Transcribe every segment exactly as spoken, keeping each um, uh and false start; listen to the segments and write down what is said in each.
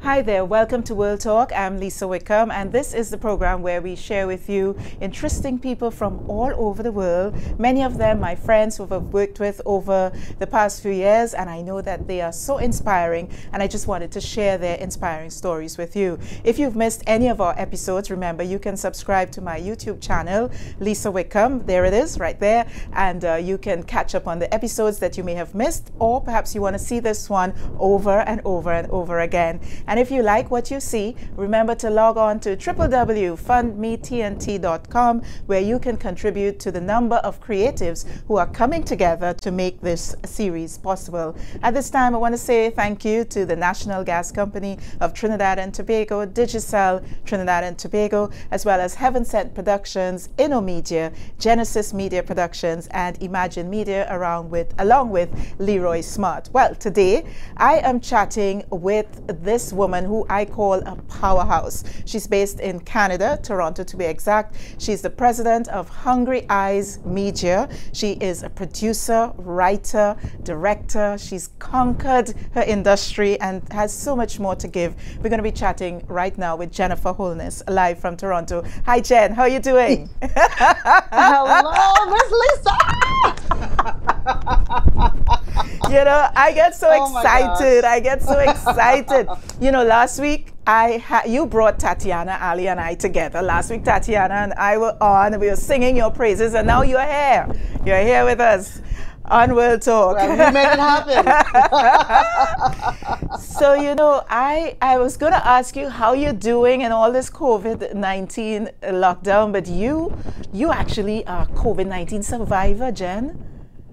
Hi there, welcome to World Talk. I'm Lisa Wickham, and this is the program where we share with you interesting people from all over the world. Many of them my friends who I've worked with over the past few years, and I know that they are so inspiring, and I just wanted to share their inspiring stories with you. If you've missed any of our episodes, remember you can subscribe to my YouTube channel, Lisa Wickham. There it is, right there, and uh, you can catch up on the episodes that you may have missed, or perhaps you want to see this one over and over and over again. And if you like what you see, remember to log on to w w w dot fund me t n t dot com, where you can contribute to the number of creatives who are coming together to make this series possible. At this time, I want to say thank you to the National Gas Company of Trinidad and Tobago, Digicel Trinidad and Tobago, as well as Heaven Sent Productions, InnoMedia, Genesis Media Productions, and Imagine Media, around with, along with Leroy Smart. Well, today I am chatting with this woman who I call a powerhouse. She's based in Canada, Toronto to be exact. She's the president of Hungry Eyes Media. She is a producer, writer, director. She's conquered her industry and has so much more to give. We're going to be chatting right now with Jennifer Holness, live from Toronto. Hi, Jen. How are you doing? Hello, Miss Lisa. You know, I get so Oh excited. I get so excited. You know, last week I ha you brought Tatiana, Ali, and I together. Last week, Tatiana and I were on. We were singing your praises, and now you're here. You're here with us on World Talk. Well, you made it happen. So, you know, I, I was going to ask you how you're doing in all this COVID nineteen lockdown, but you, you actually are a COVID nineteen survivor, Jen.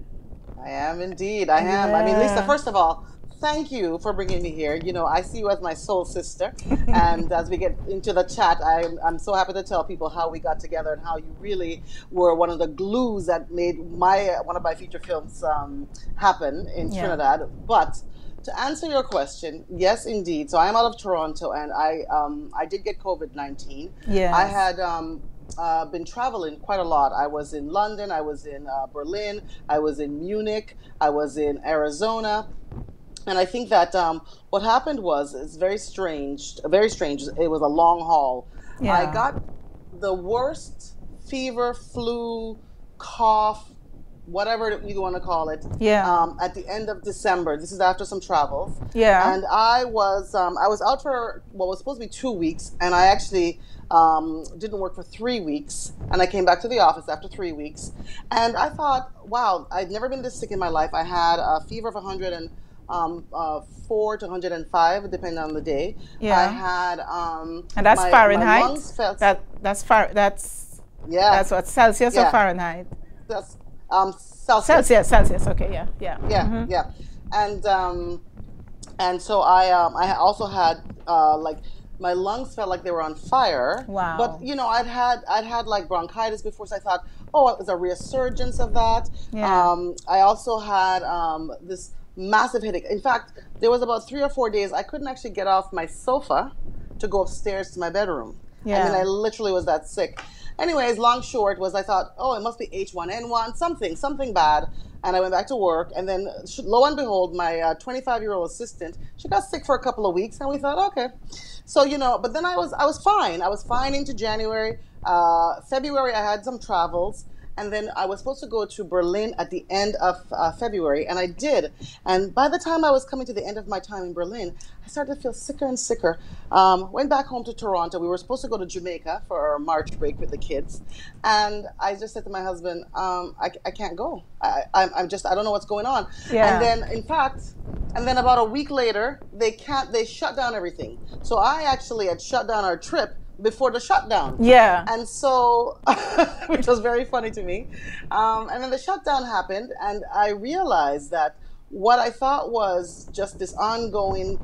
I am indeed. I am. Yeah. I mean, Lisa, first of all, thank you for bringing me here. You know, I see you as my soul sister. And as we get into the chat, I'm, I'm so happy to tell people how we got together and how you really were one of the glues that made my one of my feature films um, happen in Yeah. Trinidad. But to answer your question, yes, indeed. So I am out of Toronto, and I um, I did get COVID nineteen. Yes. I had um, uh, been traveling quite a lot. I was in London, I was in uh, Berlin, I was in Munich, I was in Arizona. And I think that um, what happened was, it's very strange, very strange. It was a long haul. Yeah. I got the worst fever, flu, cough, whatever you want to call it, Yeah. um, at the end of December. This is after some travels. Yeah. And I was um, I was out for what was supposed to be two weeks, and I actually um, didn't work for three weeks. And I came back to the office after three weeks. And I thought, wow, I'd never been this sick in my life. I had a fever of one hundred and um, uh, four to one hundred and five, depending on the day. Yeah. I had um, And that's my, Fahrenheit. My lungs felt, That that's far. That's yeah, that's what, Celsius or Yeah. Fahrenheit? that's um, Celsius. Celsius. Celsius. Okay. Yeah. Yeah. Yeah, Mhm. yeah, and um, and so I um, I also had uh, like my lungs felt like they were on fire. Wow. But you know, I'd had I'd had like bronchitis before, so I thought, oh, it was a resurgence of that. Yeah. Um, I also had um, this massive headache. In fact, there was about three or four days I couldn't actually get off my sofa to go upstairs to my bedroom. Yeah. I mean, I literally was that sick. Anyways, long short was I thought, oh, it must be H one N one, something, something bad. And I went back to work. And then sh- lo and behold, my twenty-five-year-old assistant, she got sick for a couple of weeks. And we thought, okay. So, you know, but then I was I was fine. I was fine into January. Uh, February, I had some travels. And then I was supposed to go to Berlin at the end of uh, February, and I did. And by the time I was coming to the end of my time in Berlin, I started to feel sicker and sicker. Um, went back home to Toronto. We were supposed to go to Jamaica for our March break with the kids. And I just said to my husband, um, I, I can't go. I, I'm, I'm just, I don't know what's going on. Yeah. And then, in fact, and then about a week later, they can't, they shut down everything. So I actually had shut down our trip before the shutdown. Yeah. And so, which was very funny to me. Um, and then the shutdown happened, and I realized that what I thought was just this ongoing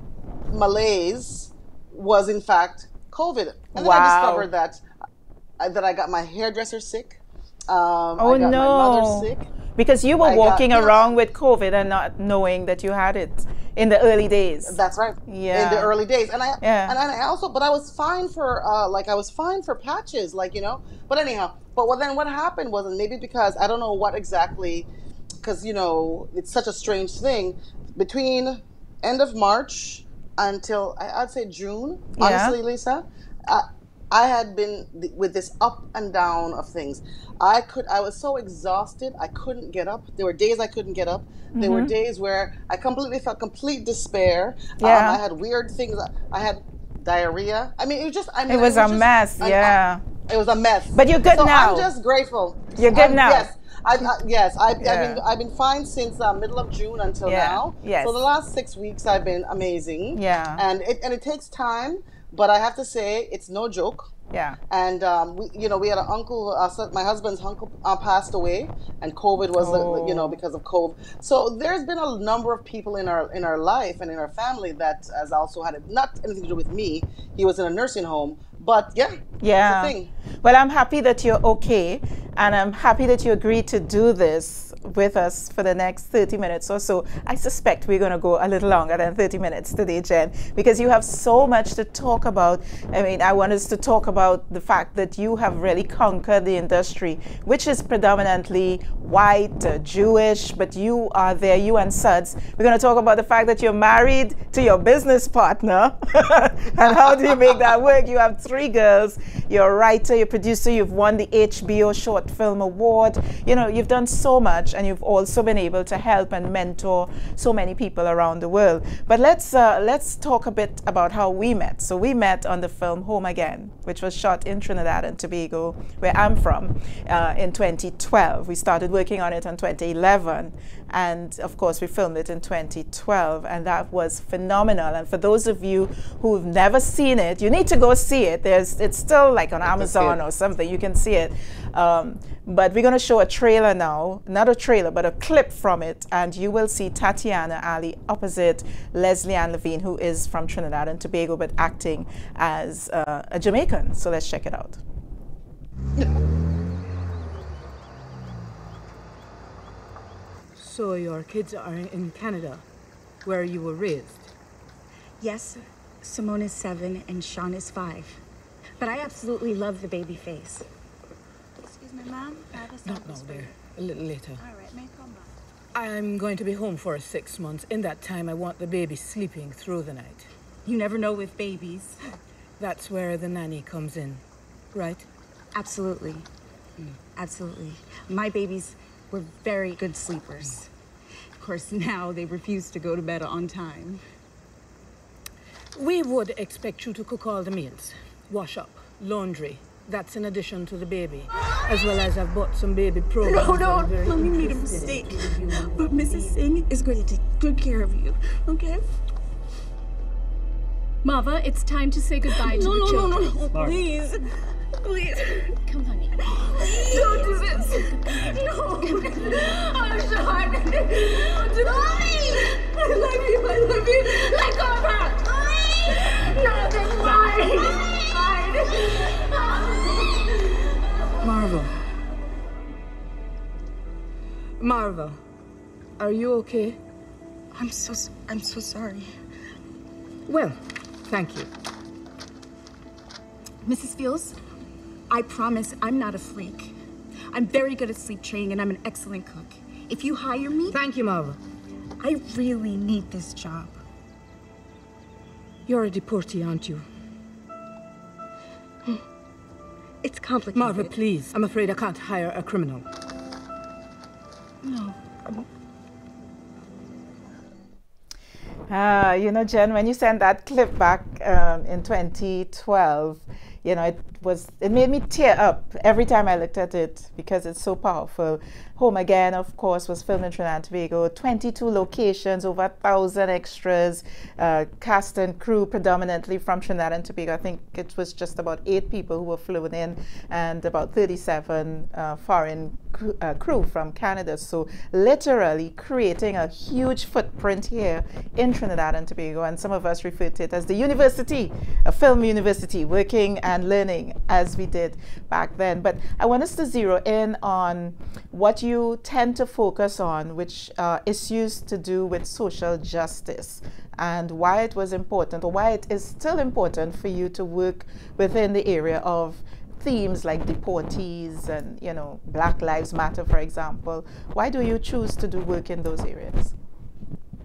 malaise was in fact COVID. And then Wow. I discovered that I, that I got my hairdresser sick. Um, Oh I got no. my mother sick. Because you were I got- walking you know- around with COVID and not knowing that you had it in the early days. That's right. Yeah. In the early days, and I Yeah. and I also, but I was fine for uh, like I was fine for patches, like you know. But anyhow, but what then what happened was, and maybe because I don't know what exactly, because you know it's such a strange thing. Between end of March until I- I'd say June. Yeah. Honestly, Lisa, I, I had been th- with this up and down of things. I could. I was so exhausted. I couldn't get up. There were days I couldn't get up. There were Mm-hmm. days where I completely felt complete despair. Um, I Yeah. had weird things. I had diarrhea. I mean, it was just. I It mean, it was was a just mess. an. Uh, Yeah. it was a mess. But you're good So I'm now. just grateful. You're good I'm now. yes. I've, uh, yes, I've, I've been Yeah. I've been fine since uh, middle of June until Yeah. now. Yes. So the last six weeks I've been amazing. Yeah. And it and it takes time, but I have to say it's no joke. Yeah. And um, we, you know, we had an uncle. Uh, so my husband's uncle uh, passed away, and COVID was, uh, you know, Oh. because of COVID. So there's been a number of people in our in our life and in our family that has also had it, not anything to do with me. He was in a nursing home, but yeah, Yeah. it's a thing. Well, I'm happy that you're okay, and I'm happy that you agreed to do this with us for the next thirty minutes or so. I suspect we're going to go a little longer than thirty minutes today, Jen, because you have so much to talk about. I mean, I want us to talk about the fact that you have really conquered the industry, which is predominantly white, uh, Jewish, but you are there, you and Suds. We're going to talk about the fact that you're married to your business partner, and how do you make that work? You have three girls, you're a writer, you're a producer, you've won the H B O Short Film Award. You know, you've done so much, and you've also been able to help and mentor so many people around the world. But let's uh, let's talk a bit about how we met. So we met on the film Home Again, which was shot in Trinidad and Tobago, where I'm from, uh, in twenty twelve. We started working on it in twenty eleven, and of course we filmed it in twenty twelve, and that was phenomenal. And for those of you who've never seen it, you need to go see it. There's it's still like on Amazon or something. You can see it. Um, but we're going to show a trailer now, not a trailer, but a clip from it, and you will see Tatiana Ali opposite Leslie Ann Levine, who is from Trinidad and Tobago, but acting as uh, a Jamaican. So let's check it out. So your kids are in Canada, where you were raised? Yes, Simone is seven and Sean is five. But I absolutely love the baby face. Excuse me, Mom. I have a Not now, dear. A little later. All right, may come back. I'm going to be home for six months. In that time, I want the baby sleeping through the night. You never know with babies. That's where the nanny comes in, right? Absolutely. Mm, absolutely. My babies were very good sleepers. Of course, now they refuse to go to bed on time. We would expect you to cook all the meals, wash up, laundry. That's in addition to the baby, as well as I've bought some baby programs. No, no, I'm very Mommy made a interested mistake. in you. But Missus Singh is going to take good care of you, okay? Mava, it's time to say goodbye to No, the no, no, children. no, no, please. Please. Come, honey. Don't do this. No. I'm sorry. Don't do Mommy! I love you. I love you. Let go of her. Mommy! No, that's mine. Mine. Marva. Marva, are you okay? I'm so, I'm so sorry. Well, thank you. Missus Fields, I promise I'm not a freak. I'm very good at sleep training and I'm an excellent cook. If you hire me, Thank you, Marva. I really need this job. You're a deportee, aren't you? It's complicated. Marva, please. I'm afraid I can't hire a criminal. No. Ah, you know, Jen, when you sent that clip back um, in twenty twelve, you know, it was it made me tear up every time I looked at it because it's so powerful. Home Again, of course, was filmed in Trinidad and Tobago. twenty-two locations, over a thousand extras, uh, cast and crew predominantly from Trinidad and Tobago. I think it was just about eight people who were flown in, and about thirty-seven uh, foreign crew, uh, crew from Canada. So literally creating a huge footprint here in Trinidad and Tobago, and some of us refer to it as the university, a film university, working and learning as we did back then. But I want us to zero in on what you tend to focus on, which uh, issues to do with social justice, and why it was important, or why it is still important for you to work within the area of themes like deportees and, you know, Black Lives Matter, for example. Why do you choose to do work in those areas?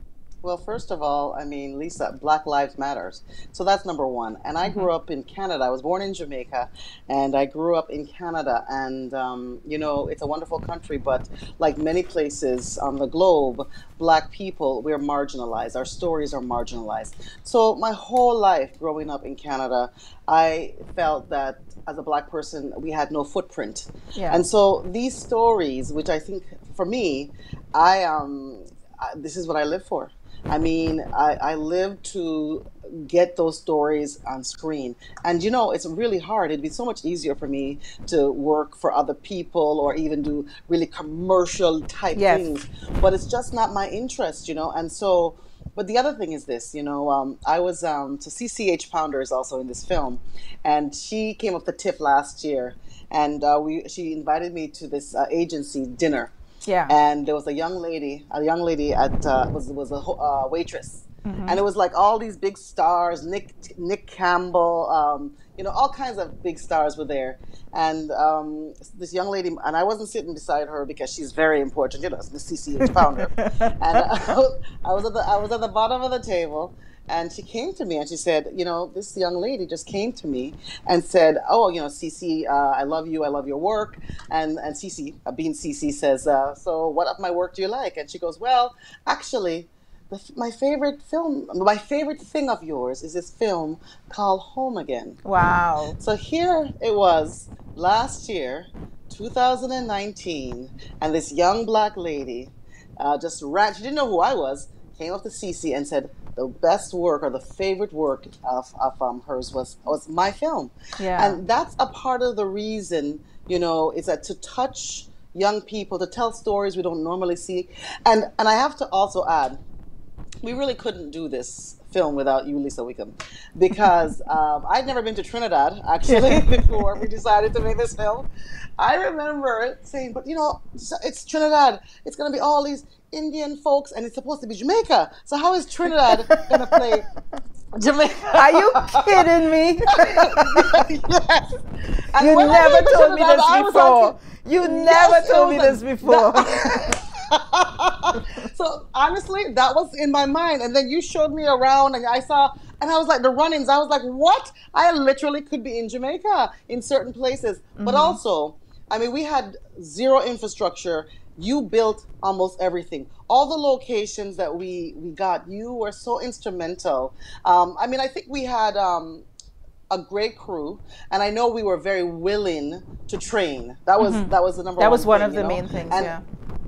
Well, first of all, I mean, Lisa, Black Lives Matters. So that's number one. And I Mm-hmm. grew up in Canada. I was born in Jamaica, and I grew up in Canada. And, um, you know, it's a wonderful country, but like many places on the globe, Black people, we're marginalized. Our stories are marginalized. So my whole life growing up in Canada, I felt that as a Black person, we had no footprint. Yeah. And so these stories, which I think for me, I um, I, this is what I live for. I mean, I, I live to get those stories on screen. And you know, it's really hard. It'd be so much easier for me to work for other people or even do really commercial type Yes. things. But it's just not my interest, you know. And so, but the other thing is this, you know, um, I was, um, so C C H Pounder is also in this film. And she came up the TIFF last year. And uh, we, she invited me to this uh, agency dinner. Yeah. And there was a young lady, a young lady at uh, was was a ho- uh, waitress, and it was like all these big stars, Nick Nick Campbell, um, you know, all kinds of big stars were there, and um, this young lady, and I wasn't sitting beside her because she's very important, you know, the C C H founder, and uh, I was at the I was at the bottom of the table. And she came to me and she said, you know, this young lady just came to me and said, oh, you know, Cece, uh, I love you. I love your work. And and Cece, uh, being Cece, says, uh, so what of my work do you like? And she goes, well, actually, the, my favorite film, my favorite thing of yours is this film called Home Again. Wow. So here it was last year, two thousand nineteen, and this young Black lady uh, just ran, she didn't know who I was, came up to Cece and said, the best work or the favorite work of, of um, hers was was my film. Yeah. And that's a part of the reason, you know, is that to touch young people, to tell stories we don't normally see. And and I have to also add, we really couldn't do this film without you, Lisa Wickham, because um, I'd never been to Trinidad, actually, before we decided to make this film. I remember saying, but you know, it's Trinidad. It's going to be all these Indian folks, and it's supposed to be Jamaica. So how is Trinidad going to play Jamaica? Are you kidding me? Yes. And You when I never came to told me Trinidad, this I was before. like, You yes, never it told me was this a- before. So honestly, that was in my mind. And then you showed me around and I saw, and I was like, the run-ins, I was like, what? I literally could be in Jamaica in certain places. But also, I mean, we had zero infrastructure. You built almost everything. All the locations that we, we got, you were so instrumental. Um, I mean, I think we had um, a great crew, and I know we were very willing to train. That was that was the number one. That was one thing, of you the know? main things, And yeah.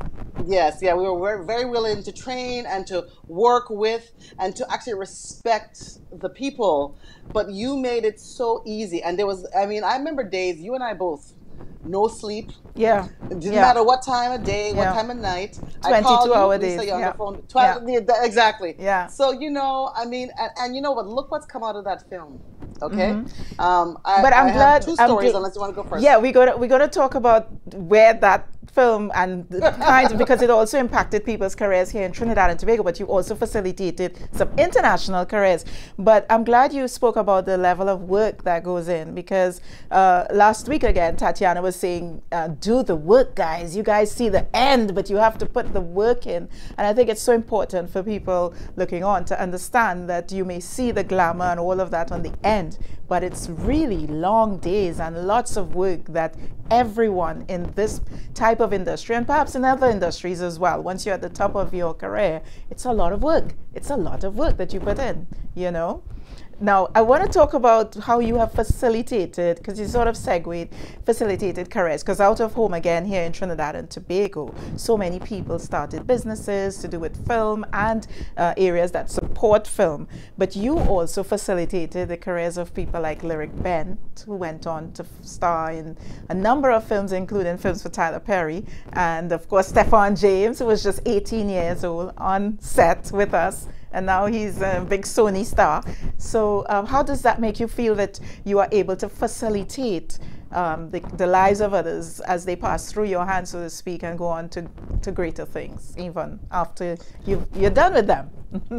Yes, yeah, we were very, very willing to train and to work with and to actually respect the people. But you made it so easy. And there was, I mean, I remember days, you and I both, no sleep. Yeah. It didn't yeah. matter what time of day, what Yeah. time of night. I twenty-two called you, hour Lisa, days, you're on yeah. the phone. twelve, yeah, that- exactly. Yeah. So, you know, I mean, and, and you know what? Look what's come out of that film. Okay? Um, I, But I'm I glad. have two I'm stories, gl- unless you want to go first. Yeah, we got we got to talk about where that film and the kinds of, because it also impacted people's careers here in Trinidad and Tobago, but you also facilitated some international careers. But I'm glad you spoke about the level of work that goes in, because uh, last week again, Tatiana was saying, uh, do the work, guys. You guys see the end, but you have to put the work in. And I think it's so important for people looking on to understand that you may see the glamour and all of that on the end, but it's really long days and lots of work that everyone in this type of industry, and perhaps in other industries as well, once you're at the top of your career, it's a lot of work. It's a lot of work that you put in, you know? Now, I want to talk about how you have facilitated, because you sort of segued, facilitated careers, because out of home again here in Trinidad and Tobago, so many people started businesses to do with film and uh, areas that support film. But you also facilitated the careers of people like Lyric Bent, who went on to star in a number of films, including films for Tyler Perry, and of course, Stephan James, who was just eighteen years old on set with us. And now he's a big Sony star. So um, how does that make you feel that you are able to facilitate um, the, the lives of others as they pass through your hands, so to speak, and go on to, to greater things, even after you've, you're done with them?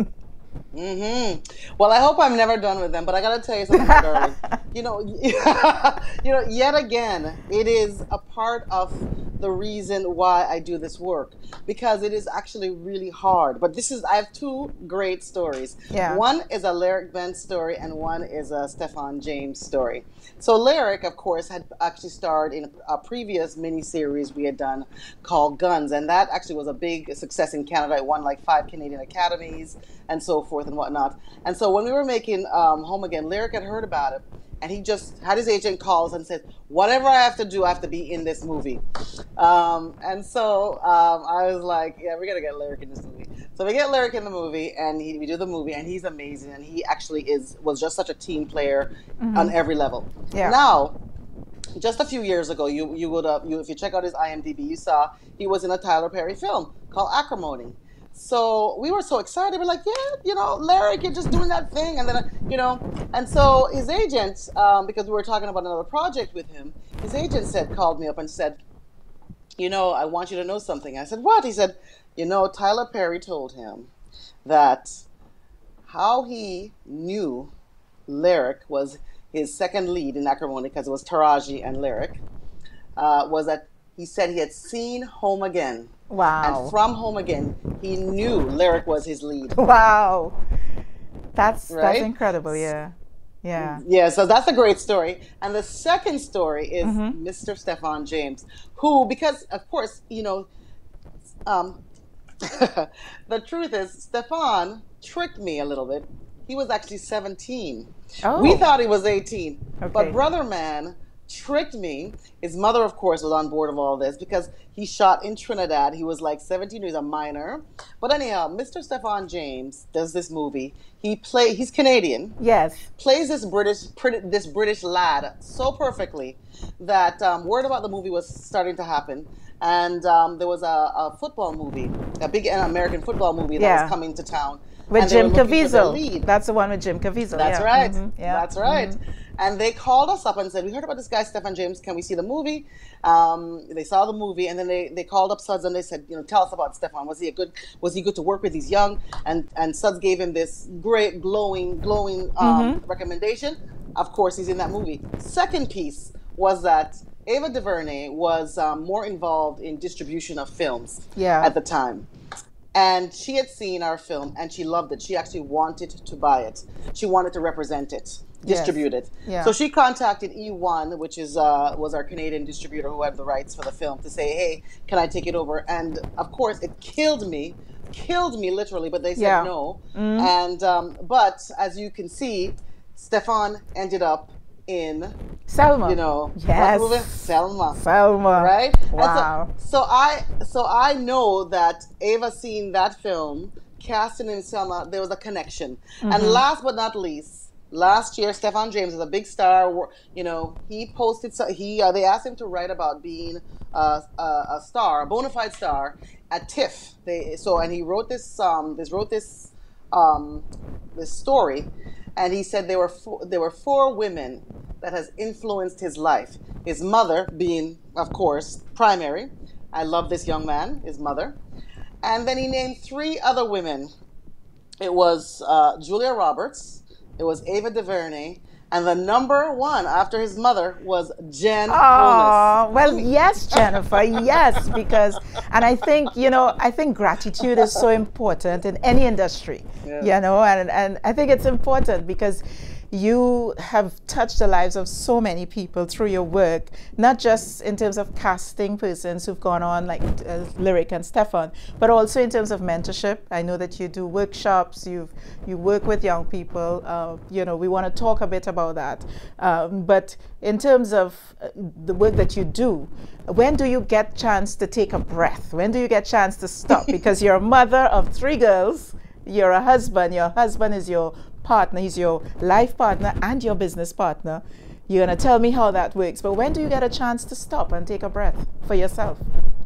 Mm-hmm. Well, I hope I'm never done with them, but I gotta tell you something, darling. You know, you know, yet again, it is a part of the reason why I do this work, because it is actually really hard. But this is, I have two great stories. Yeah. One is a Lyric Benz story, and one is a Stephan James story. So Lyric, of course, had actually starred in a previous miniseries we had done called Guns, and that actually was a big success in Canada. It won like five Canadian Academies and so forth and whatnot. And so when we were making um, Home Again, Lyric had heard about it, and he just had his agent call us and said, whatever I have to do, I have to be in this movie. Um, and so um, I was like, yeah, we're going to get Lyric in this movie. So we get Lyric in the movie, and he, we do the movie, and he's amazing. And he actually is was just such a team player mm-hmm. on every level. Yeah. Now, just a few years ago, you you would uh, you if you check out his I M D B, you saw he was in a Tyler Perry film called Acrimony. So we were so excited. We're like, yeah, you know, Lyric, you're just doing that thing. And then, uh, you know, and so his agent, um, because we were talking about another project with him, his agent said, called me up and said, you know, I want you to know something. I said, what? He said, you know, Tyler Perry told him that how he knew Lyric was his second lead in Acrimony, because it was Taraji and Lyric, uh, was that he said he had seen Home Again. Wow. And from Home Again, he knew Lyric was his lead. Wow. That's right? that's incredible, yeah. Yeah. Yeah, so that's a great story. And the second story is mm-hmm. Mister Stephan James, who, because, of course, you know, um, the truth is, Stephan tricked me a little bit. He was actually seventeen. Oh. We thought he was eighteen. Okay. But Brother Man tricked me. His mother, of course, was on board of all this because he shot in Trinidad. He was like seventeen. He was a minor. But anyhow, Mister Stephan James does this movie. He play. He's Canadian. Yes. Plays this British this British lad so perfectly that um, word about the movie was starting to happen. And um, there was a, a football movie, a big American football movie that yeah. was coming to town. With Jim Caviezel. That's the one with Jim Caviezel. That's yeah. right. Mm-hmm. Yeah. That's right. Mm-hmm. And they called us up and said, we heard about this guy, Stephan James. Can we see the movie? Um, they saw the movie, and then they, they called up Suds and they said, you know, tell us about Stephan. Was he a good? Was he good to work with? He's young. And and Suds gave him this great, glowing, glowing um, mm-hmm. recommendation. Of course, he's in that movie. Second piece was that Ava DuVernay was um, more involved in distribution of films yeah. at the time. And she had seen our film, and she loved it. She actually wanted to buy it. She wanted to represent it, distribute yes. it. Yeah. So she contacted E one, which is uh, was our Canadian distributor who had the rights for the film, to say, hey, can I take it over? And, of course, it killed me, killed me literally, but they said yeah. no. Mm. And um, but, as you can see, Stephan ended up in Selma. You know, yes. what movie? Selma. Selma. Right? Wow. So, so I so I know that Ava seen that film, casting in Selma, there was a connection. Mm-hmm. And last but not least, last year, Stephan James is a big star. You know, he posted, he uh, they asked him to write about being a, a, a star, a bona fide star at TIFF. They so and he wrote this um this wrote this um this story. And he said there were four, there were four women that has influenced his life. His mother being, of course, primary. I love this young man, his mother. And then he named three other women. It was uh, Julia Roberts. It was Ava DuVernay. And the number one after his mother was Jen Oh, well, yes, Jennifer, yes, because, and I think, you know, I think gratitude is so important in any industry, yeah. you know, and, and I think it's important because you have touched the lives of so many people through your work, not just in terms of casting persons who've gone on like uh, Lyric and Stephan, but also in terms of mentorship. I know that you do workshops, you've, you work with young people, uh, you know, we want to talk a bit about that. Um, but in terms of uh, the work that you do, when do you get chance to take a breath? When do you get chance to stop? Because you're a mother of three girls, you're a husband, your husband is your partner, he's your life partner and your business partner. You're going to tell me how that works, but when do you get a chance to stop and take a breath for yourself?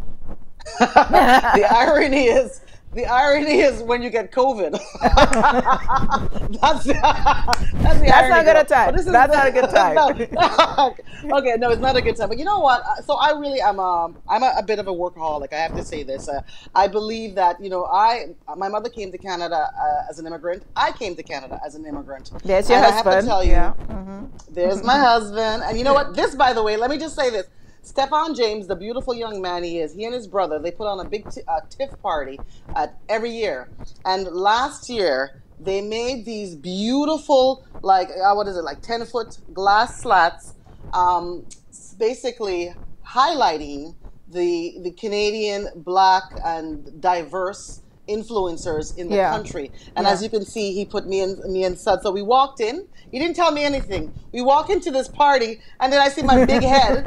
The irony is, the irony is when you get COVID. that's, that's the That's irony, not a good though. time. This is That's the, not a good time. no. Okay, no, it's not a good time. But you know what? So I really am. Um, I'm a, a bit of a workaholic. I have to say this. Uh, I believe that you know, I my mother came to Canada uh, as an immigrant. I came to Canada as an immigrant. There's your and husband. I have to tell you, yeah. mm-hmm. there's my husband. And you know what? This, by the way, let me just say this. Stefan James, the beautiful young man he is, he and his brother, they put on a big t- uh, TIFF party uh, every year. And last year, they made these beautiful, like, uh, what is it, like ten foot glass slats, um, basically highlighting the the Canadian black and diverse influencers in the Yeah. country. And Yeah. as you can see, he put me and me and Sud. So we walked in. He didn't tell me anything. We walk into this party, and then I see my big head,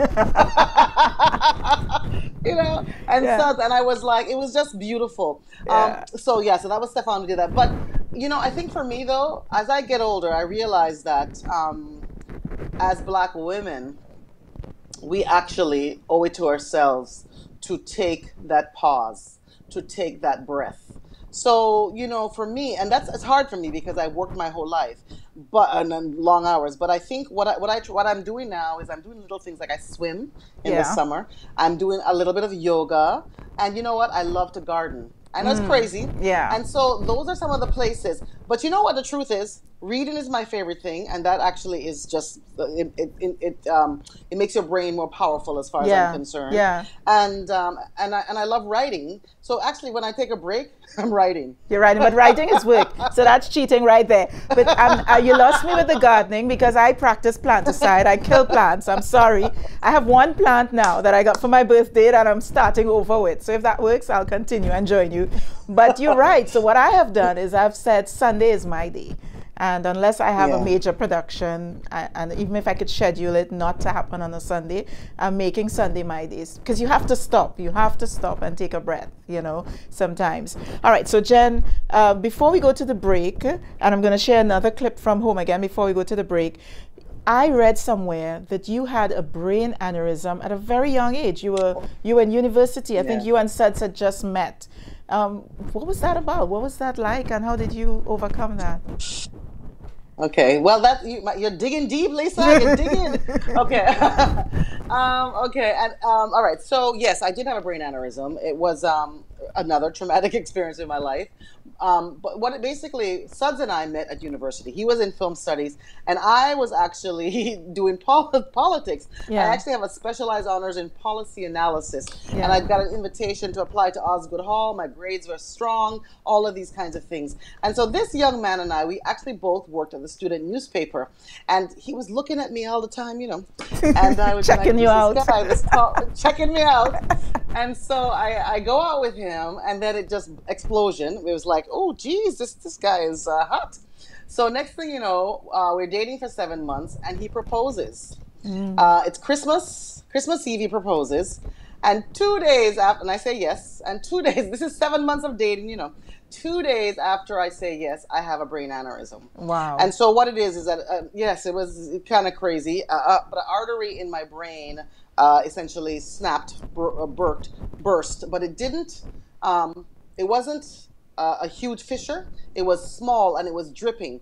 you know, and Yeah. Sud, and I was like, it was just beautiful. Yeah. Um, so yeah, so that was Stefan who did that. But you know, I think for me though, as I get older, I realize that um, as Black women, we actually owe it to ourselves to take that pause, to take that breath. So, you know, for me, and that's it's hard for me because I worked my whole life, but and then long hours. But I think what I what I what I'm doing now is I'm doing little things like I swim in Yeah. the summer. I'm doing a little bit of yoga, and you know what? I love to garden. I know it's crazy. Yeah. And so those are some of the places. But you know what the truth is? Reading is my favorite thing, and that actually is just it. It it, it um it makes your brain more powerful as far as Yeah. I'm concerned. Yeah. And um and I and I love writing. So actually, when I take a break, I'm writing. You're writing, but writing is work. So that's cheating right there. But um, uh, you lost me with the gardening because I practice planticide. I kill plants. I'm sorry. I have one plant now that I got for my birthday that I'm starting over with. So if that works, I'll continue and join you. But you're right. So what I have done is I've said Sunday is my day. And unless I have Yeah. a major production, I, and even if I could schedule it not to happen on a Sunday, I'm making Sunday my days. Because you have to stop. You have to stop and take a breath, you know, sometimes. All right, so Jen, uh, before we go to the break, and I'm going to share another clip from home again before we go to the break, I read somewhere that you had a brain aneurysm at a very young age. You were you were in university. I think Yeah. you and Suds had just met. Um, what was that about? What was that like, and how did you overcome that? Okay, well, that you, you're digging deep, Lisa. You're digging. Okay, um, okay, and um, all right. So yes, I did have a brain aneurysm. It was um, another traumatic experience in my life. Um, but what it basically, Suds and I met at university. He was in film studies, and I was actually doing pol- politics. Yeah. I actually have a specialized honors in policy analysis, Yeah. and I got an invitation to apply to Osgood Hall. My grades were strong, all of these kinds of things. And so this young man and I, we actually both worked at the student newspaper, and he was looking at me all the time, you know, and I was Checking like, you this out. guy, this tall, checking me out. And so I, I go out with him, and then it just explosion. It was like, oh, geez, this this guy is uh, hot. So next thing you know, uh, we're dating for seven months, and he proposes. Uh, it's Christmas, Christmas Eve. He proposes, and two days after, and I say yes, and two days. This is seven months of dating, you know. Two days after I say yes, I have a brain aneurysm. Wow. And so what it is is that uh, yes, it was kind of crazy, uh, uh, but an artery in my brain uh, essentially snapped, bur- uh, burst, burst, but it didn't. Um, it wasn't uh, a huge fissure. It was small and it was dripping.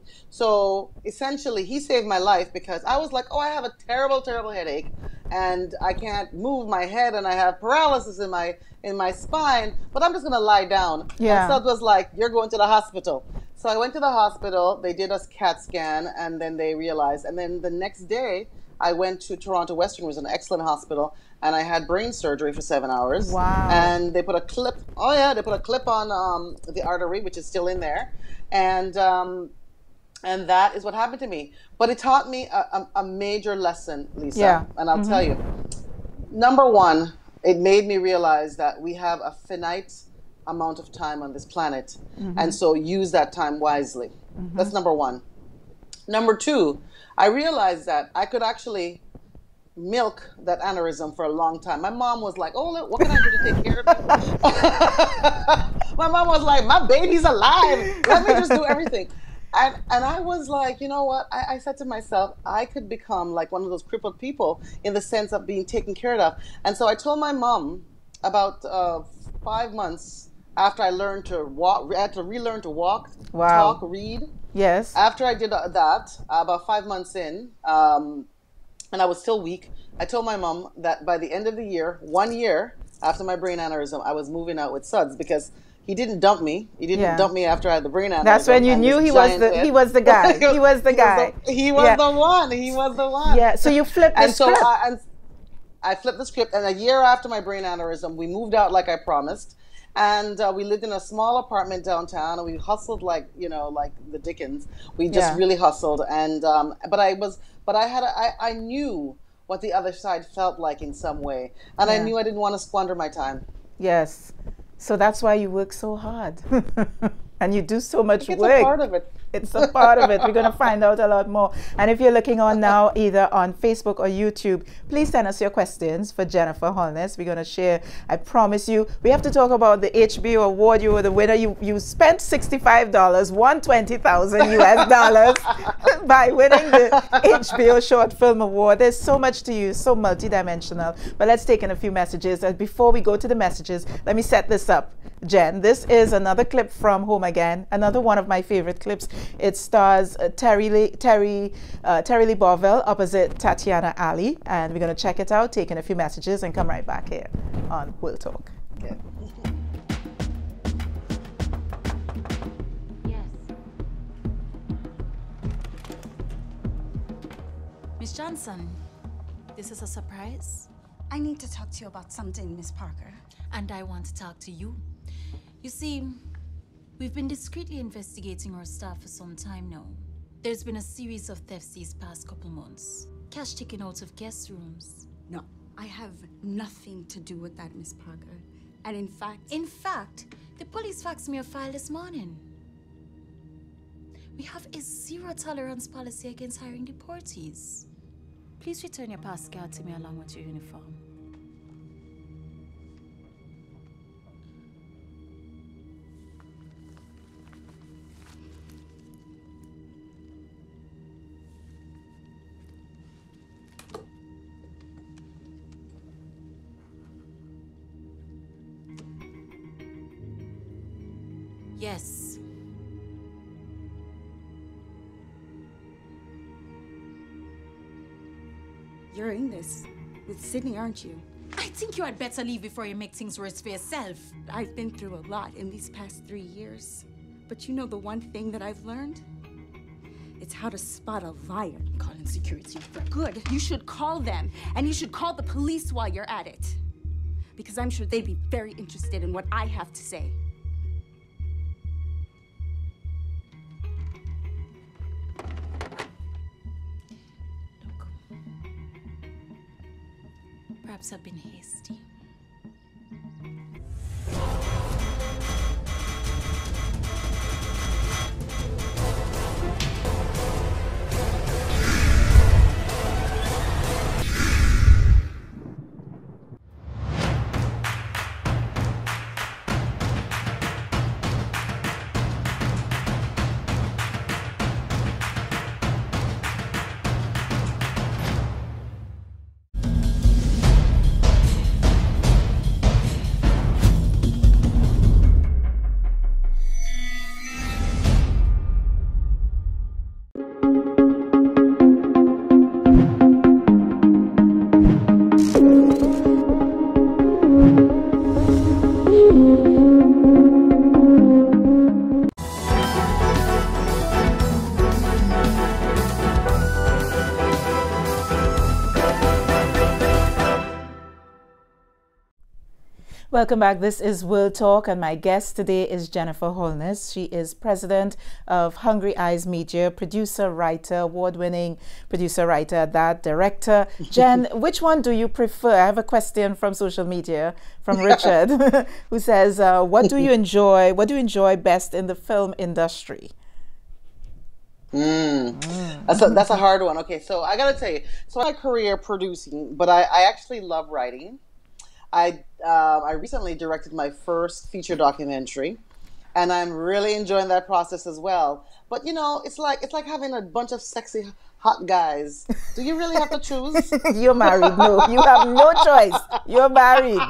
So essentially, he saved my life because I was like, oh, I have a terrible, terrible headache, and I can't move my head, and I have paralysis in my in my spine. But I'm just gonna lie down. Yeah. And Sud was like, you're going to the hospital. So I went to the hospital. They did a CAT scan, and then they realized. And then the next day, I went to Toronto Western, which was an excellent hospital, and I had brain surgery for seven hours. Wow. And they put a clip. Oh yeah, they put a clip on um, the artery, which is still in there, and um, and that is what happened to me. But it taught me a, a, a major lesson, Lisa. Yeah. And I'll tell you. Number one, it made me realize that we have a finite amount of time on this planet, and so use that time wisely. That's number one. Number two, I realized that I could actually milk that aneurysm for a long time. My mom was like, oh, look, what can I do to take care of you? My mom was like, my baby's alive. Let me just do everything. And and I was like, you know what? I, I said to myself, I could become like one of those crippled people in the sense of being taken care of. And so I told my mom about uh, five months after I learned to walk, I had to relearn to walk, Wow. talk, read. Yes. After I did uh, that, uh, about five months in, um, and I was still weak, I told my mom that by the end of the year, one year after my brain aneurysm, I was moving out with Suds because he didn't dump me. He didn't Yeah. dump me after I had the brain aneurysm. That's when you and knew this he was giant the head. he was the guy. He was the guy. the, he was Yeah. the one. He was the one. Yeah. So you flipped the And so, script. I, and I flipped the script, and a year after my brain aneurysm, we moved out like I promised. And uh, we lived in a small apartment downtown, and we hustled like, you know, like the Dickens. We just Yeah. really hustled. And, um, but I was, but I had, a, I, I knew what the other side felt like in some way. And Yeah. I knew I didn't want to squander my time. Yes. So that's why you work so hard. And you do so much It's work. a part of it. It's a part of it. We're going to find out a lot more. And if you're looking on now, either on Facebook or YouTube, please send us your questions for Jennifer Holness. We're going to share. I promise you, we have to talk about the H B O award. You were the winner. You you spent sixty-five dollars, won twenty thousand U S dollars by winning the H B O Short Film Award. There's so much to you, so multidimensional. But let's take in a few messages. And before we go to the messages, let me set this up. Jen, this is another clip from Home Again, another one of my favorite clips. It stars uh, Terry Lee, Terry, uh, Terry Lee Bovell opposite Tatiana Ali, and we're going to check it out, take in a few messages, and come right back here on World Talk. Okay. Yes. Miss Johnson, this is a surprise, I need to talk to you about something, Miss Parker. and I want to talk to you. You see, we've been discreetly investigating our staff for some time now. There's been a series of thefts these past couple months. Cash taken out of guest rooms. No, I have nothing to do with that, Miss Parker. And in fact, In fact, the police faxed me a file this morning. We have a zero tolerance policy against hiring deportees. Please return your pass card to me along with your uniform. Yes. you're in this with Sydney, aren't you? I think you had better leave before you make things worse for yourself. I've been through a lot in these past three years. But you know the one thing that I've learned? It's how to spot a liar. Calling security. Good. You should call them. And you should call the police while you're at it. Because I'm sure they'd be very interested in what I have to say. Look. Perhaps I've been hasty. Welcome back. This is World Talk, and my guest today is Jennifer Holness. She is president of Hungry Eyes Media, producer, writer, award-winning producer, writer, that director. Jen, which one do you prefer? I have a question from social media from Richard, who says, uh, "What do you enjoy? What do you enjoy best in the film industry?" Mm. Mm. That's a, that's a hard one. Okay, so I gotta tell you, so my career producing, but I, I actually love writing. I uh, I recently directed my first feature documentary, and I'm really enjoying that process as well. But you know, it's like it's like having a bunch of sexy hot guys. Do you really have to choose? You're married. No, you have no choice. You're married.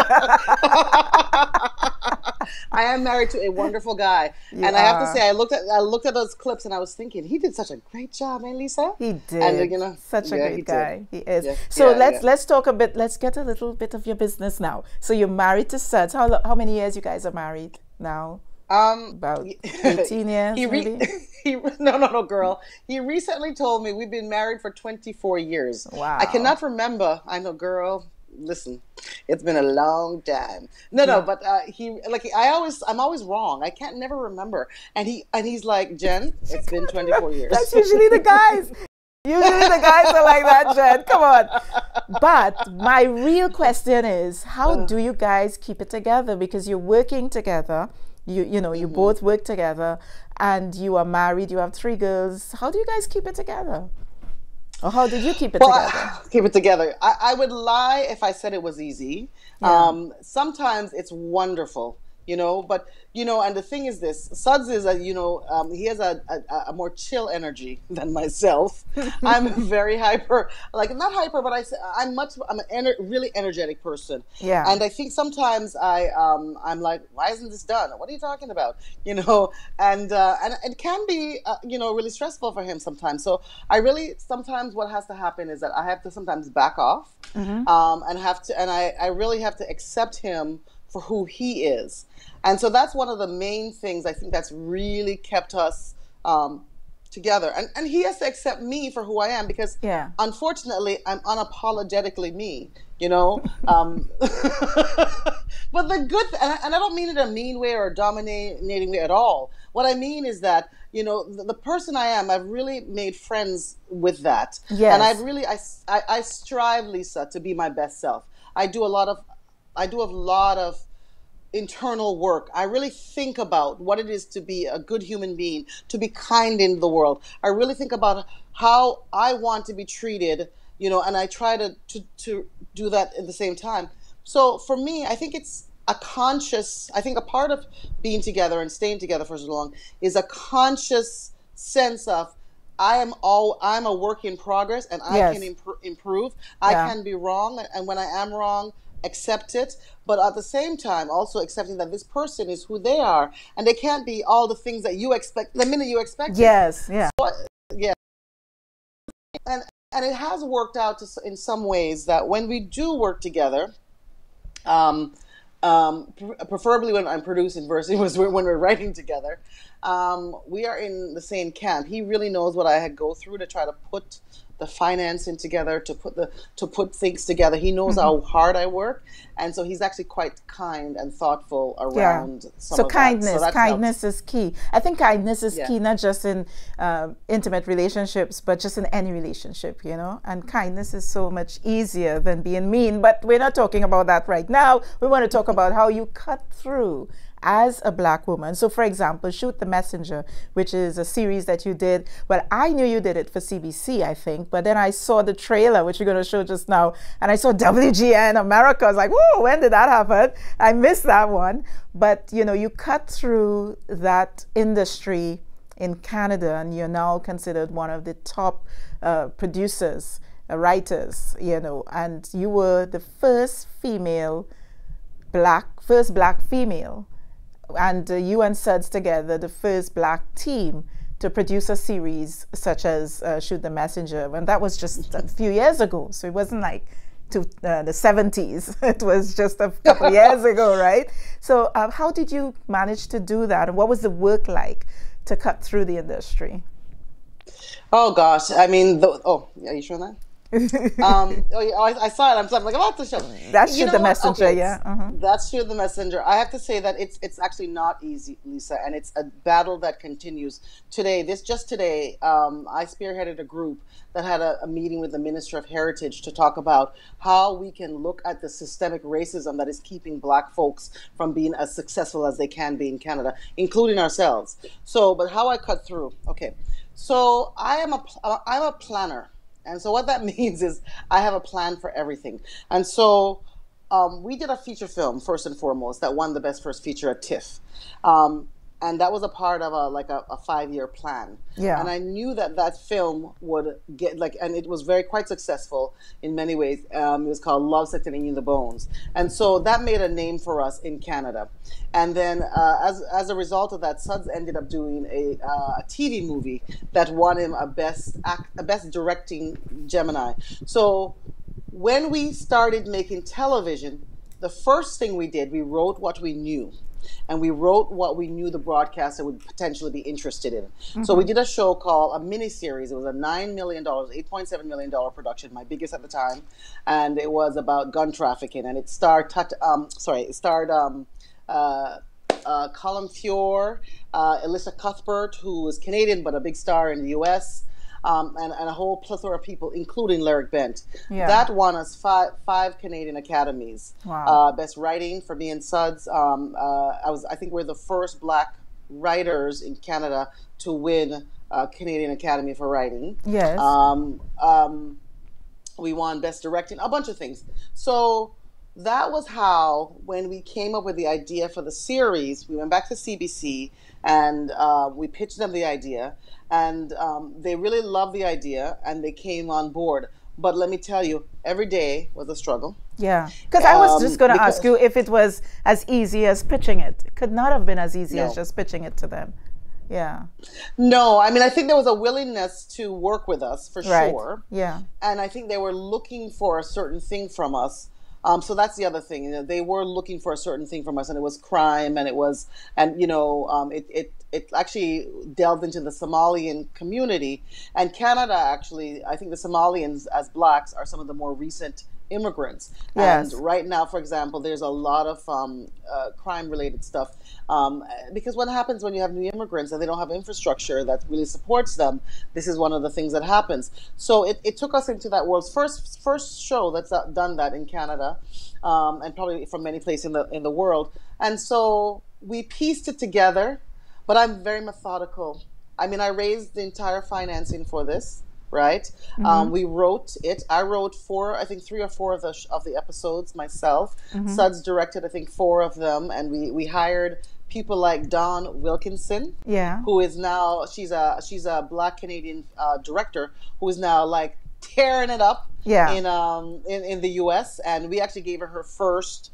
I am married to a wonderful guy, You and I have to are. say, I looked at I looked at those clips, and I was thinking he did such a great job, eh, Lisa? He did. And, uh, you know, Such a yeah, great he guy. did. He is. Yeah, So yeah, let's yeah. let's talk a bit. Let's get a little bit of your business now. So you're married to Suds. How lo- how many years you guys are married now? Um, About eighteen years, he re- maybe? he no no no girl. He recently told me we've been married for twenty-four years. I Wow. cannot remember. I know, girl. Listen, it's been a long time. No no, Yeah. but uh, he like I always I'm always wrong. I can't never remember. And he and he's like, Jen, it's been twenty-four years. That's usually the guys. Usually the guys are like that, Jen. Come on. But my real question is, how do you guys keep it together? Because you're working together. You you know, you Mm-hmm. both work together and you are married, you have three girls. How do you guys keep it together? Or how did you keep it Well, together? I- keep it together. I, I would lie if I said it was easy. Yeah. Um, sometimes it's wonderful, you know. But you know, and the thing is, this Suds is a you know um, he has a, a a more chill energy than myself. I'm very hyper, like not hyper, but I s- I'm much I'm an ener- really energetic person. Yeah. And I think sometimes I um I'm like, why isn't this done? What are you talking about? You know, and uh, and it can be uh, you know really stressful for him sometimes. So I really sometimes what has to happen is that I have to sometimes back off, um, and have to and I I really have to accept him for who he is. And so that's one of the main things I think that's really kept us um, together. And and he has to accept me for who I am because Yeah. unfortunately I'm unapologetically me, you know. Um, but the good th- and, I, and I don't mean it in a mean way or a dominating way at all. What I mean is that you know the, the person I am, I've really made friends with that. Yes. And I've really I, I, I strive, Lisa, to be my best self. I do a lot of I do a lot of internal work. I really think about what it is to be a good human being, to be kind in the world. I really think about how I want to be treated, you know, and I try to, to, to do that at the same time. So for me, I think it's a conscious, I think a part of being together and staying together for so long is a conscious sense of I am all I'm a work in progress and I Yes. can impro- improve. I Yeah. can be wrong, and when I am wrong, accept it, but at the same time also accepting that this person is who they are and they can't be all the things that you expect the minute you expect it. Yes, yeah. Yeah. And and it has worked out to, s- in some ways that when we do work together, um, um, pre- preferably when I'm producing versus was when we're writing together, um, we are in the same camp. He really knows what I had go through to try to put the financing together, to put the to put things together. He knows how hard I work, and so he's actually quite kind and thoughtful around some So of kindness, that. So that's kindness is key. I think kindness is Yeah. key, not just in um, intimate relationships, but just in any relationship, you know. And kindness is so much easier than being mean. But we're not talking about that right now. We want to talk about how you cut through as a black woman. So for example, Shoot the Messenger, which is a series that you did. Well, I knew you did it for C B C, I think, but then I saw the trailer, which you're going to show just now, and I saw W G N America. I was like, whoa, when did that happen? I missed that one. But, you know, you cut through that industry in Canada, and you're now considered one of the top uh, producers, uh, writers, you know, and you were the first female black, first black female, and uh, you and Suds together, the first black team to produce a series such as uh, Shoot the Messenger, and that was just a few years ago. So it wasn't like to uh, the seventies. It was just a couple years ago, right? So uh, how did you manage to do that? And what was the work like to cut through the industry? Oh gosh, I mean, the, oh, are you sure that? um, oh, yeah, I, I saw it. I'm, I'm like, about to show. That's You Shoot know the what? Messenger, Okay, yeah. Uh-huh. That's Shoot the Messenger. I have to say that it's it's actually not easy, Lisa, and it's a battle that continues today. This just today, um, I spearheaded a group that had a, a meeting with the Minister of Heritage to talk about how we can look at the systemic racism that is keeping Black folks from being as successful as they can be in Canada, including ourselves. So, but how I cut through? Okay, so I am a pl- I'm a planner. And so what that means is I have a plan for everything. And so um, we did a feature film, first and foremost, that won the best first feature at TIFF. Um, and that was a part of a like a, a five-year plan. Yeah. And I knew that that film would get like, and it was very quite successful in many ways. Um, it was called Love, Sex, and In the Bones. And so that made a name for us in Canada. And then uh, as as a result of that, Suds ended up doing a, uh, a T V movie that won him a best act, a best directing Gemini. So when we started making television, the first thing we did, we wrote what we knew. and we wrote what we knew the broadcaster would potentially be interested in. Mm-hmm. So we did a show called, a mini series. It was a nine million dollars, eight point seven million dollars production, my biggest at the time, and it was about gun trafficking, and it starred, um, sorry, it starred um, uh, uh, Colin Feore, uh, Alyssa Cuthbert, who was Canadian but a big star in the U S, Um, and, and a whole plethora of people, including Lyric Bent. Yeah. That won us five, five Canadian Academies. Wow. Uh, best writing for me and Suds. Um, uh, I was, I think we're the first Black writers in Canada to win a Canadian Academy for writing. Yes. Um, um, we won best directing, a bunch of things. So that was how, when we came up with the idea for the series, we went back to C B C and uh, we pitched them the idea. And um, they really loved the idea, and they came on board. But let me tell you, every day was a struggle. Yeah, because I was Um, just going to because- ask you if it was as easy as pitching it. It could not have been as easy No. as just pitching it to them. Yeah. No, I mean, I think there was a willingness to work with us, for Right. sure. Yeah. And I think they were looking for a certain thing from us. Um, so that's the other thing. You know, they were looking for a certain thing from us, and it was crime, and it was, and you know, um, it, it it actually delved into the Somalian community. And Canada, actually, I think the Somalians as Blacks are some of the more recent immigrants. Yes. And right now, for example, there's a lot of um, uh, crime-related stuff. Um, because what happens when you have new immigrants and they don't have infrastructure that really supports them, this is one of the things that happens. So it, it took us into that world's first first show that's done that in Canada, um, and probably from many places in the in the world. And so we pieced it together, but I'm very methodical. I mean, I raised the entire financing for this. Right. Mm-hmm. Um, we wrote it. I wrote four, I think three or four of the of the episodes myself. Mm-hmm. Suds directed, I think, four of them, and we we hired people like Dawn Wilkinson, yeah, who is now she's a she's a Black Canadian uh, director who is now like tearing it up, yeah. in um in, in the U S, and we actually gave her her first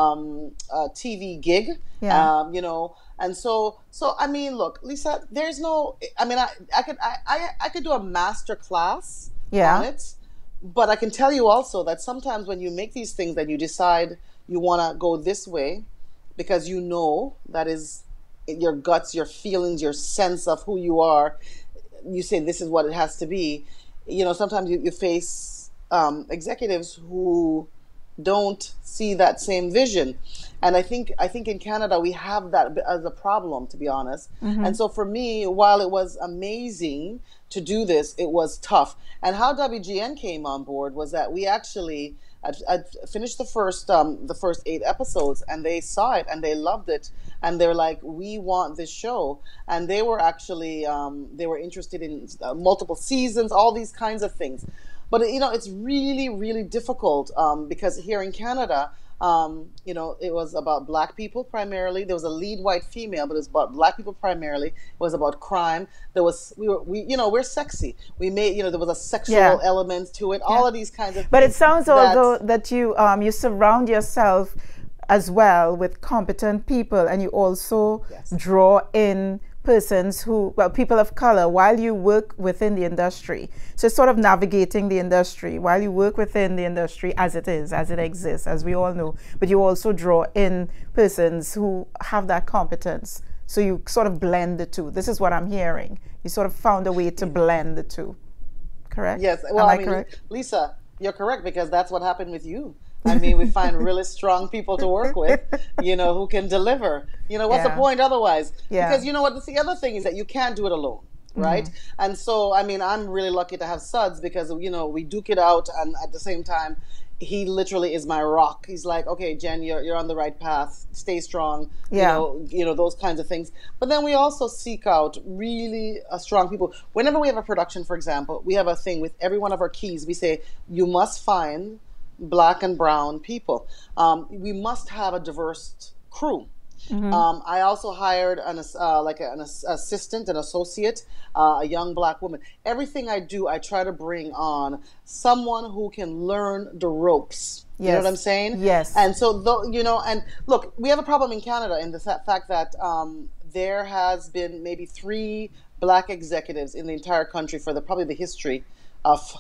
um uh, T V gig. Yeah. Um, you know. And so, so I mean, look, Lisa, there's no. I mean, I, I could, I, I, I could do a master class yeah. on it, but I can tell you also that sometimes when you make these things and you decide you want to go this way, because you know that is your guts, your feelings, your sense of who you are. You say this is what it has to be. You know, sometimes you, you face um, executives who don't see that same vision. And I think I think in Canada we have that as a problem, to be honest. Mm-hmm. And so for me, while it was amazing to do this, it was tough. And how W G N came on board was that we actually I'd, I'd finished the first um, the first eight episodes, and they saw it and they loved it, and they're like, we want this show. And they were actually um, they were interested in uh, multiple seasons, all these kinds of things. But you know, it's really really difficult um, because here in Canada. Um, you know, it was about Black people primarily. There was a lead white female, but it was about Black people primarily. It was about crime. There was, we were, we, you know, we're sexy. We made, you know, there was a sexual yeah. element to it. Yeah. All of these kinds of. But it sounds that, although that you um you surround yourself as well with competent people, and you also yes. draw in persons who, well, people of color, while you work within the industry. So sort of navigating the industry while you work within the industry as it is, as it exists, as we all know. But you also draw in persons who have that competence. So you sort of blend the two. This is what I'm hearing. You sort of found a way to blend the two. Correct? Yes. Well, Am I, I mean, correct? Lisa, you're correct, because that's what happened with you. I mean, we find really strong people to work with, you know, who can deliver. You know, what's yeah. the point otherwise? Yeah. Because you know what, the other thing is that you can't do it alone, right? Mm-hmm. And so, I mean, I'm really lucky to have Suds because, you know, we duke it out, and at the same time, he literally is my rock. He's like, okay, Jen, you're you're on the right path. Stay strong. Yeah. You know, you know, those kinds of things. But then we also seek out really uh, strong people. Whenever we have a production, for example, we have a thing with every one of our keys. We say, you must find Black and brown people. Um, we must have a diverse crew. Mm-hmm. um, I also hired an uh, like an assistant, an associate, uh, a young Black woman. Everything I do, I try to bring on someone who can learn the ropes. Yes. You know what I'm saying? Yes. And so, though, you know, and look, we have a problem in Canada in the fact that um, there has been maybe three Black executives in the entire country for the probably the history of.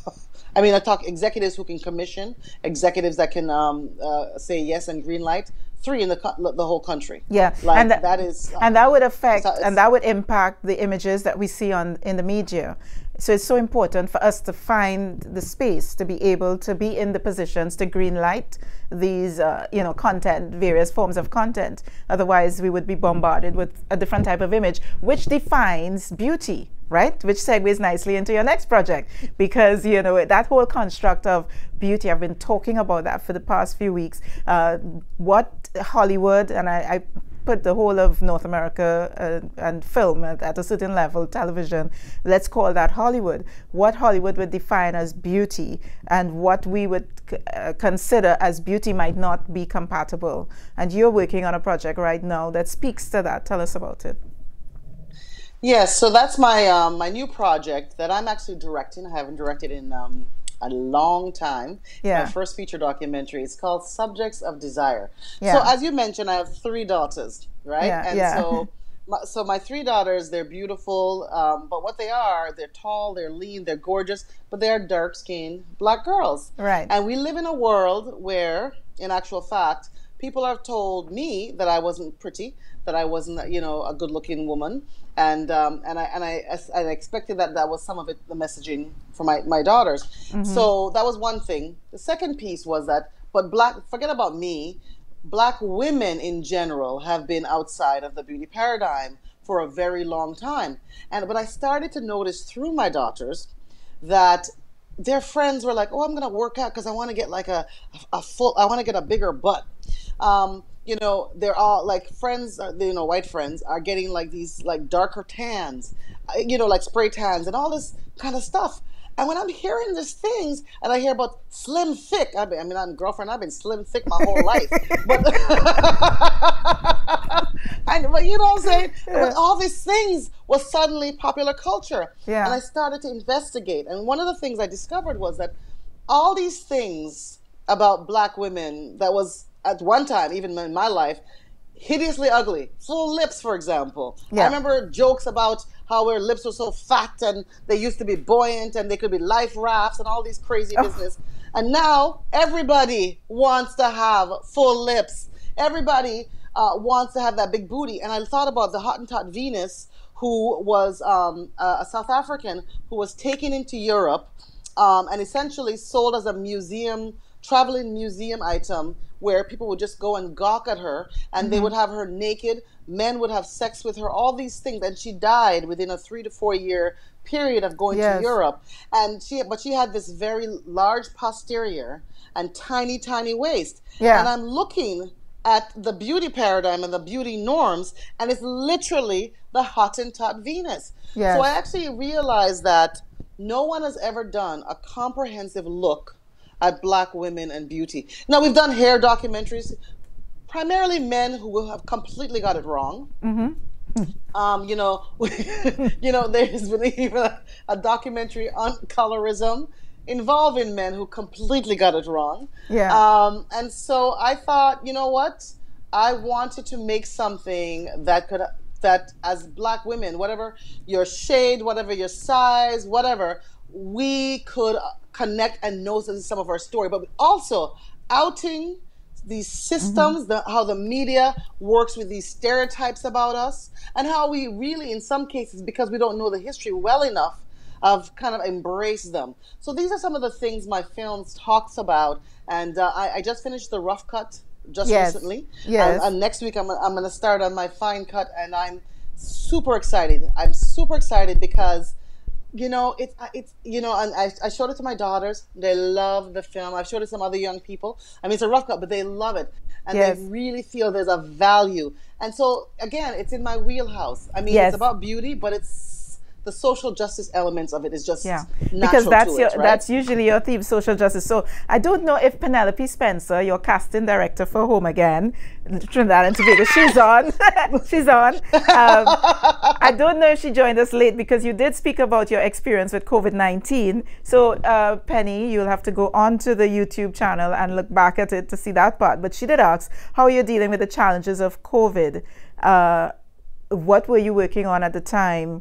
I mean, I talk executives who can commission, executives that can um, uh, say yes and green light three in the co- the whole country. Yeah, like and that, that is, uh, and that would affect, it's, it's, and that would impact the images that we see on in the media. So it's so important for us to find the space to be able to be in the positions to green light these, uh, you know, content, various forms of content. Otherwise, we would be bombarded with a different type of image, which defines beauty, right? Which segues nicely into your next project, because, you know, that whole construct of beauty, I've been talking about that for the past few weeks. Uh, what Hollywood, and I, I put the whole of North America uh, and film at, at a certain level, television, let's call that Hollywood. What Hollywood would define as beauty and what we would uh, consider as beauty might not be compatible. And you're working on a project right now that speaks to that. Tell us about it. Yes, so that's my um, my new project that I'm actually directing. I haven't directed in um, a long time. Yeah. My first feature documentary. It's called Subjects of Desire. Yeah. So as you mentioned, I have three daughters, right? Yeah, and yeah. so my, so my three daughters, they're beautiful, um, but what they are, they're tall, they're lean, they're gorgeous, but they are dark-skinned black girls. Right. And we live in a world where, in actual fact, people have told me that I wasn't pretty, that I wasn't, you know, a good-looking woman, and um, and I and I, I expected that that was some of it, the messaging for my my daughters. Mm-hmm. So that was one thing. The second piece was that, but black, forget about me, black women in general have been outside of the beauty paradigm for a very long time, and but I started to notice through my daughters that their friends were like, oh, I'm gonna work out because I want to get like a a full, I want to get a bigger butt. Um, you know, they're all like friends, uh, you know, white friends are getting like these like darker tans, uh, you know, like spray tans and all this kind of stuff. And when I'm hearing these things and I hear about slim thick, I mean, I mean, I'm girlfriend, I've been slim thick my whole life. But, and, but you know what I'm saying? Yeah. But all these things was suddenly popular culture. Yeah. And I started to investigate. And one of the things I discovered was that all these things about black women that was at one time, even in my life, hideously ugly. Full lips, for example. Yeah. I remember jokes about how her lips were so fat and they used to be buoyant and they could be life rafts and all these crazy oh. business. And now everybody wants to have full lips. Everybody uh, wants to have that big booty. And I thought about the Hottentot Venus, who was um, a South African who was taken into Europe um, and essentially sold as a museum, traveling museum item, where people would just go and gawk at her, and mm-hmm. they would have her naked, men would have sex with her, all these things, and she died within a three to four year period of going yes. to Europe. And she, but she had this very large posterior and tiny, tiny waist. Yeah. And I'm looking at the beauty paradigm and the beauty norms, and it's literally the Hottentot Venus. Yes. So I actually realized that no one has ever done a comprehensive look at black women and beauty. Now, we've done hair documentaries, primarily men who have completely got it wrong. Mm-hmm. Um, you know, you know, there's been even a, a documentary on colorism involving men who completely got it wrong. Yeah. Um, and so I thought, you know what? I wanted to make something that could, that as black women, whatever your shade, whatever your size, whatever, we could connect and know some of our story, but also outing these systems, mm-hmm. the, how the media works with these stereotypes about us, and how we really, in some cases, because we don't know the history well enough, of kind of embrace them. So these are some of the things my films talks about, and uh, I, I just finished the rough cut just yes. recently. Yes. And, and next week I'm, I'm going to start on my fine cut, and I'm super excited. I'm super excited because you know, it's, it's you know, and I, I showed it to my daughters. They love the film. I've showed it to some other young people. I mean, it's a rough cut, but they love it. And yes. they really feel there's a value. And so, again, it's in my wheelhouse. I mean, yes. it's about beauty, but it's the social justice elements of it is just yeah. because that's to your it, right? that's usually your theme, social justice. So I don't know if Penelope Spencer, your casting director for Home Again, Trinidad and Tobago, she's on. she's on. Um, I don't know if she joined us late because you did speak about your experience with COVID nineteen. So uh, Penny, you'll have to go onto the YouTube channel and look back at it to see that part. But she did ask how you're dealing with the challenges of COVID. Uh, what were you working on at the time?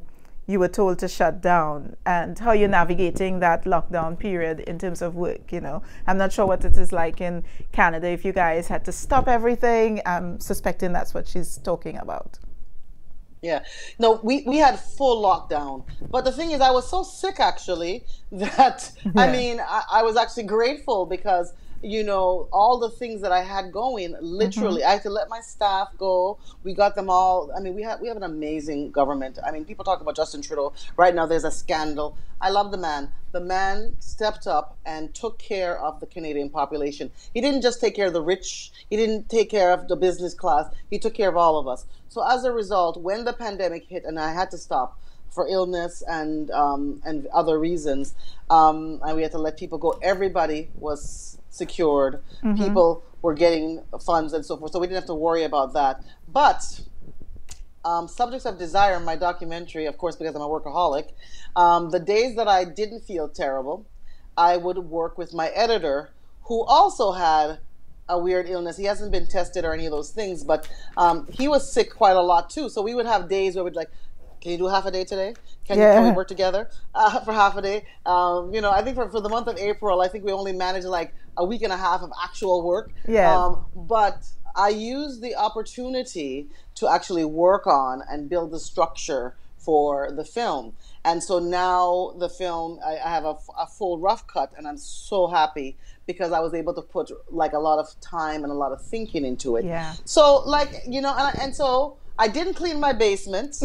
you were told to shut down, and how you're navigating that lockdown period in terms of work. You know, I'm not sure what it is like in Canada if you guys had to stop everything. I'm suspecting that's what she's talking about. Yeah. No, we, we had full lockdown. But the thing is, I was so sick actually that, yeah. I mean, I, I was actually grateful because, you know, all the things that I had going, literally, mm-hmm. I had to let my staff go. We got them all. I mean, we have, we have an amazing government. I mean, people talk about Justin Trudeau. Right now, there's a scandal. I love the man. The man stepped up and took care of the Canadian population. He didn't just take care of the rich. He didn't take care of the business class. He took care of all of us. So as a result, when the pandemic hit and I had to stop for illness and um, and other reasons, um, and we had to let people go, everybody was secured. Mm-hmm. People were getting funds and so forth. So we didn't have to worry about that. But um, Subjects of Desire, my documentary, of course, because I'm a workaholic, um, the days that I didn't feel terrible, I would work with my editor, who also had a weird illness. He hasn't been tested or any of those things, but um, he was sick quite a lot too. So we would have days where we'd like, can you do half a day today? Can, yeah. you, can we work together uh, for half a day? Um, you know, I think for, for the month of April, I think we only managed like a week and a half of actual work. Yeah. Um, but I used the opportunity to actually work on and build the structure for the film. And so now the film, I, I have a, a full rough cut, and I'm so happy because I was able to put like a lot of time and a lot of thinking into it. Yeah. So like, you know, and, and so I didn't clean my basement.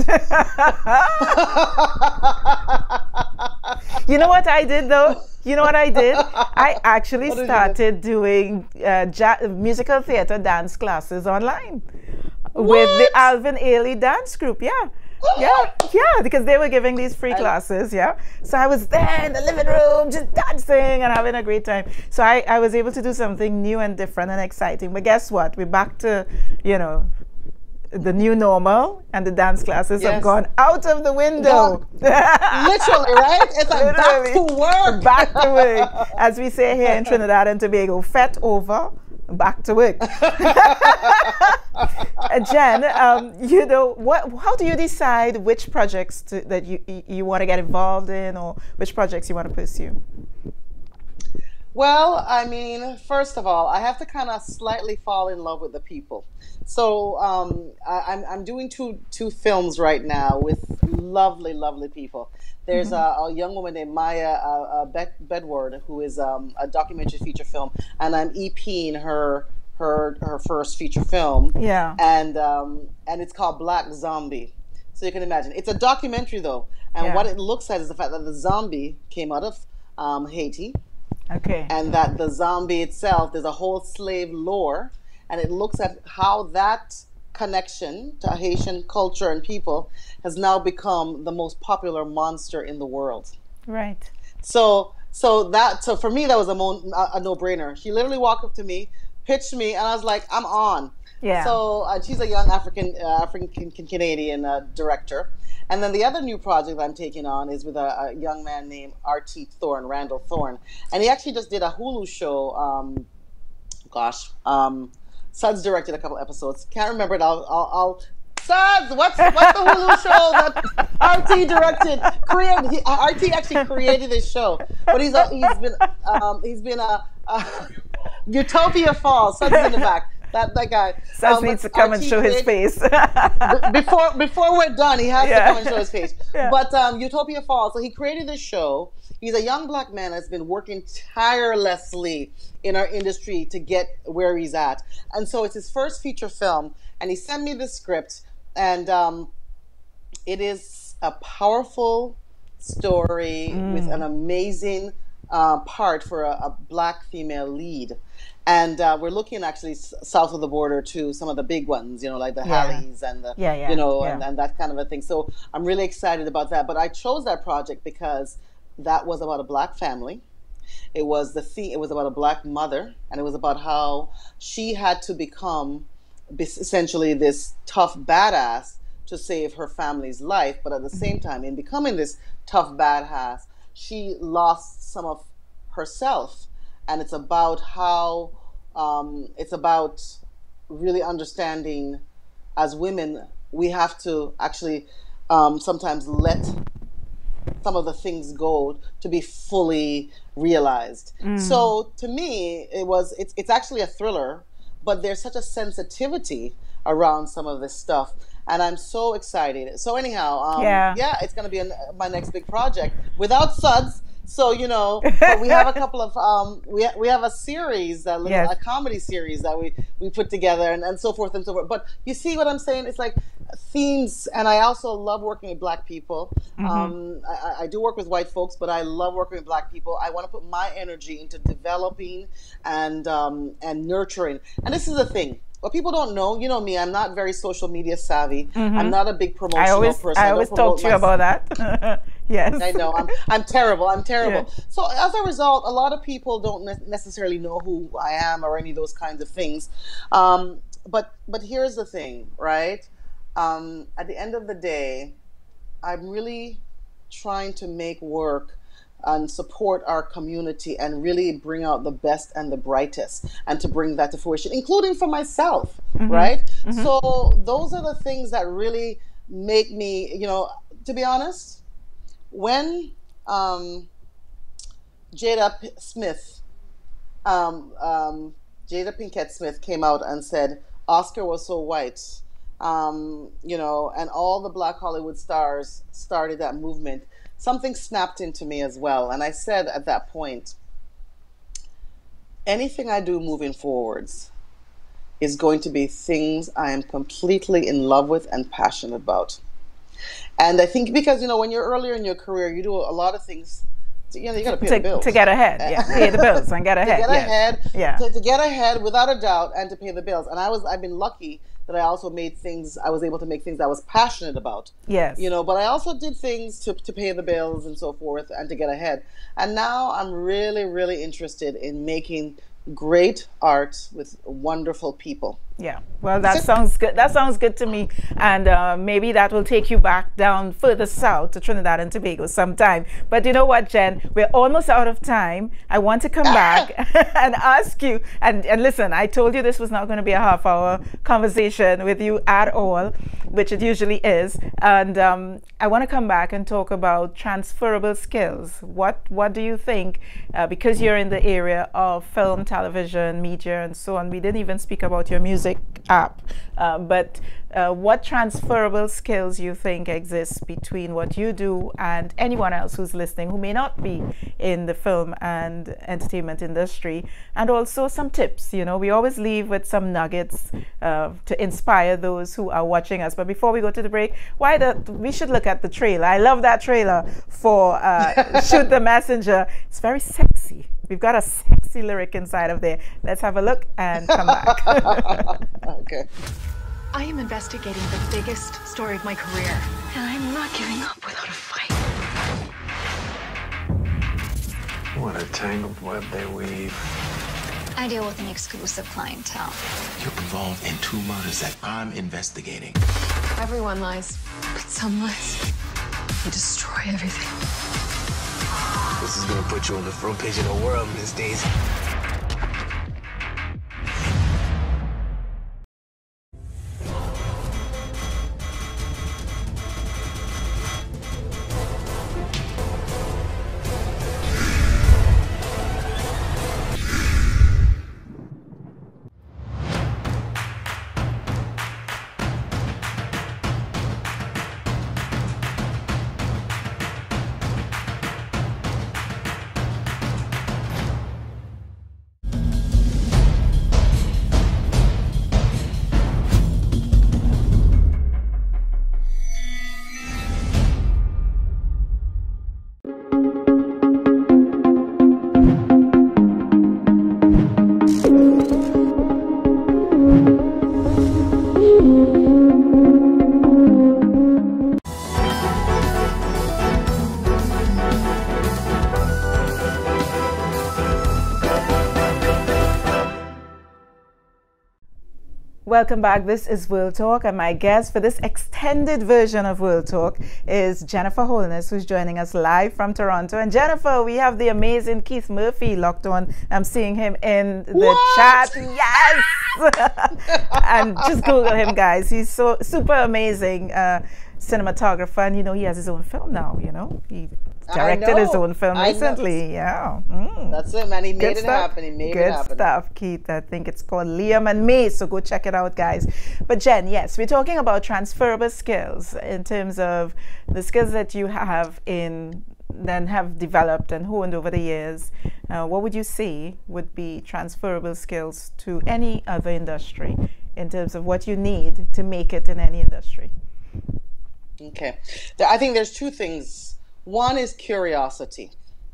You know what I did though? You know what I did? I actually started doing uh, ja- musical theater dance classes online what? with the Alvin Ailey dance group. Yeah. Yeah, yeah, because they were giving these free classes, yeah. So I was there in the living room just dancing and having a great time. So I, I was able to do something new and different and exciting. But guess what? We're back to, you know, the new normal, and the dance classes yes. have gone out of the window. Literally, right? It's like back to work. Back to work. As we say here in Trinidad and Tobago, fet over. Back to work. uh, Jen, um, you know, what? How do you decide which projects to, that you you want to get involved in, or which projects you want to pursue? Well, I mean, first of all, I have to kind of slightly fall in love with the people. So um, I, I'm I'm doing two two films right now with lovely, lovely people. There's mm-hmm. a, a young woman named Maya uh, uh, Bed- Bedward, who is um, a documentary feature film, and I'm EPing her her her first feature film. Yeah. And um, and it's called Black Zombie. So you can imagine, it's a documentary though, and yeah. what it looks at is the fact that the zombie came out of um, Haiti. Okay. And that the zombie itself, there's a whole slave lore, and it looks at how that connection to Haitian culture and people has now become the most popular monster in the world. Right. So, so that, so for me, that was a, mo- a no-brainer. She literally walked up to me, pitched me, and I was like, I'm on. Yeah. So uh, she's a young African, uh, African Canadian uh, director. And then the other new project I'm taking on is with a, a young man named R T Thorne, Randall Thorne. And he actually just did a Hulu show, um, gosh, um, Suds directed a couple episodes. Can't remember it. I'll, I'll, I'll Suds, what's what's the Hulu show that R T directed? Created. He, R T actually created this show, but he's a, he's been um, he's been a, a Utopia Falls. Suds in the back. That that guy. Suds um, needs to come R T and show created, his face. before before we're done, he has yeah. to come and show his face. Yeah. But um, Utopia Falls. So he created this show. He's a young black man that's been working tirelessly in our industry to get where he's at. And so it's his first feature film. And he sent me the script. And um, it is a powerful story mm. with an amazing uh, part for a, a black female lead. And uh, we're looking actually s- south of the border to some of the big ones, you know, like the yeah. Halleys and the, yeah, yeah, you know, yeah. and, and that kind of a thing. So I'm really excited about that. But I chose that project because that was about a black family. It was the theme, it was about a black mother, and it was about how she had to become essentially this tough badass to save her family's life. But at the same time, in becoming this tough badass, she lost some of herself. And it's about how, um, it's about really understanding as women, we have to actually um, sometimes let some of the things go to be fully realized. Mm. So to me, it was it's it's actually a thriller, but there's such a sensitivity around some of this stuff, and I'm so excited. So anyhow, um, yeah. yeah, it's going to be an, my next big project without suds. So you know, but we have a couple of um, we ha- we have a series, a, little, yes. a comedy series that we, we put together, and, and so forth and so forth. But you see what I'm saying? It's like themes, and I also love working with Black people. Mm-hmm. Um, I, I do work with white folks, but I love working with Black people. I want to put my energy into developing and um, and nurturing. And this is the thing. What people don't know, you know me, I'm not very social media savvy. Mm-hmm. I'm not a big promotional I always, person. I, I always talk to you about that. Yes. I know. I'm I'm terrible. I'm terrible. Yeah. So as a result, a lot of people don't ne- necessarily know who I am or any of those kinds of things. Um, but but here's the thing, right? Um, at the end of the day, I'm really trying to make work and support our community and really bring out the best and the brightest and to bring that to fruition, including for myself, mm-hmm. right? Mm-hmm. So those are the things that really make me, you know, to be honest, when um, Jada P- Smith, um, um, Jada Pinkett Smith came out and said, Oscar was so white, um, you know, and all the Black Hollywood stars started that movement, something snapped into me as well. And I said at that point, anything I do moving forwards is going to be things I am completely in love with and passionate about. And I think because, you know, when you're earlier in your career, you do a lot of things, to, you know, you got to pay to, the bills. To get ahead, yeah. Pay the bills and get ahead. To get yes. ahead, yeah. to, to get ahead without a doubt and to pay the bills. And I was, I've been lucky that I also made things, I was able to make things I was passionate about. Yes. You know, but I also did things to, to pay the bills and so forth and to get ahead. And now I'm really, really interested in making great art with wonderful people. Yeah, well, that sounds good. That sounds good to me. And uh, maybe that will take you back down further south to Trinidad and Tobago sometime. But you know what, Jen? We're almost out of time. I want to come back and ask you. And, and listen, I told you this was not going to be a half hour conversation with you at all, which it usually is. And um, I want to come back and talk about transferable skills. What, what do you think? Uh, because you're in the area of film, television, media, and so on. We didn't even speak about your music app, uh, but uh, what transferable skills you think exist between what you do and anyone else who's listening who may not be in the film and entertainment industry, and also some tips. You know, we always leave with some nuggets uh, to inspire those who are watching us. But before we go to the break, why the we should look at the trailer. I love that trailer for uh, Shoot the Messenger. It's very sexy. We've got a sexy lyric inside of there. Let's have a look and come back. Okay. I am investigating the biggest story of my career, and I'm not giving up without a fight. What a tangled web they weave. I deal with an exclusive clientele. You're involved in two murders that I'm investigating. Everyone lies, but some lies. You destroy everything. This is gonna put you on the front page of the world these days. Welcome back. This is World Talk, and my guest for this extended version of World Talk is Jennifer Holness, who's joining us live from Toronto. And Jennifer, we have the amazing Keith Murphy locked on. I'm seeing him in the What? chat. Yes! And just Google him, guys. He's so super amazing uh, cinematographer, and you know he has his own film now. You know he directed his know. own film I know. recently. Yeah. Mm. That's it, man. He made Good it stuff. happen. He made Good it happen. stuff, Keith. I think it's called Liam and Me, so go check it out, guys. But Jen, yes, we're talking about transferable skills in terms of the skills that you have in then have developed and honed over the years. Uh, what would you say would be transferable skills to any other industry in terms of what you need to make it in any industry? Okay. I think there's two things. One is curiosity.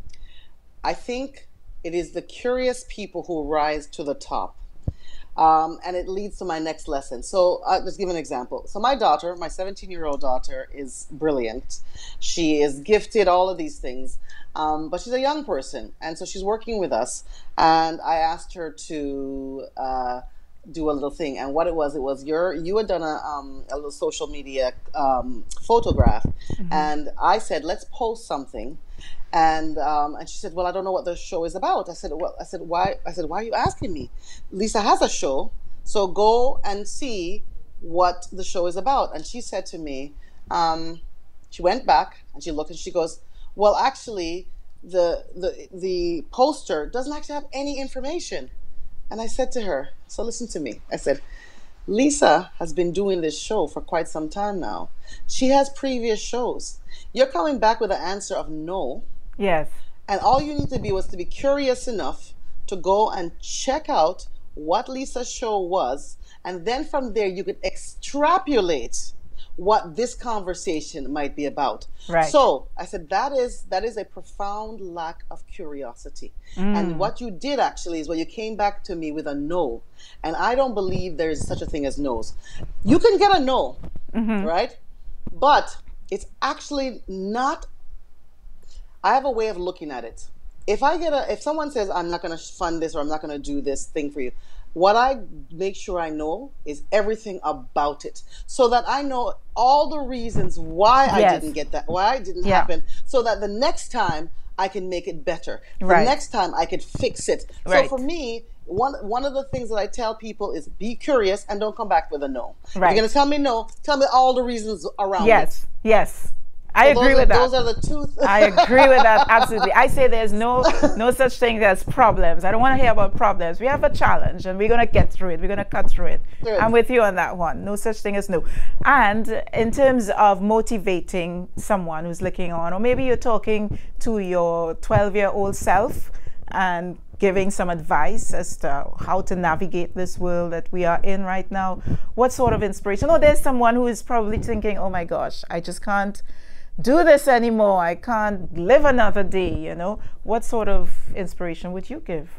I think it is the curious people who rise to the top. Um, and it leads to my next lesson. So I'll just give an example. So my daughter, my seventeen-year-old daughter, is brilliant. She is gifted, all of these things. Um, but she's a young person. And so she's working with us. And I asked her to uh, do a little thing. And what it was, it was your, you had done a, um, a little social media um, photograph. Mm-hmm. And I said, let's post something. And um, and she said, well, I don't know what the show is about. I said, well, I said, why? I said, why are you asking me? Lisa has a show, so go and see what the show is about. And she said to me, um, she went back and she looked and she goes, well, actually, the the the poster doesn't actually have any information. And I said to her, so listen to me. I said, Lisa has been doing this show for quite some time now. She has previous shows. You're coming back with an answer of no. Yes. And all you need to be was to be curious enough to go and check out what Lisa's show was. And then from there, you could extrapolate what this conversation might be about. Right. So I said, that is that is a profound lack of curiosity. Mm. And what you did actually is, well, you came back to me with a no. And I don't believe there is such a thing as no's. You can get a no, mm-hmm. right? But it's actually not. I have a way of looking at it. If I get a, if someone says, I'm not going to fund this or I'm not going to do this thing for you, what I make sure I know is everything about it, so that I know all the reasons why yes. I didn't get that, why it didn't yeah. happen, so that the next time I can make it better. Right. The next time I could fix it. Right. So for me, one one of the things that I tell people is be curious and don't come back with a no. Right. If you're going to tell me no, tell me all the reasons around yes. it. Yes, yes. I so agree are, with that. Those are the two. Th- I agree with that, absolutely. I say there's no no such thing as problems. I don't want to hear about problems. We have a challenge and we're going to get through it. We're going to cut through it. Sure. I'm with you on that one. No such thing as no. And in terms of motivating someone who's looking on, or maybe you're talking to your twelve-year-old self and giving some advice as to how to navigate this world that we are in right now, what sort of inspiration? Oh, there's someone who is probably thinking, oh my gosh, I just can't do this anymore. I can't live another day, you know. What sort of inspiration would you give?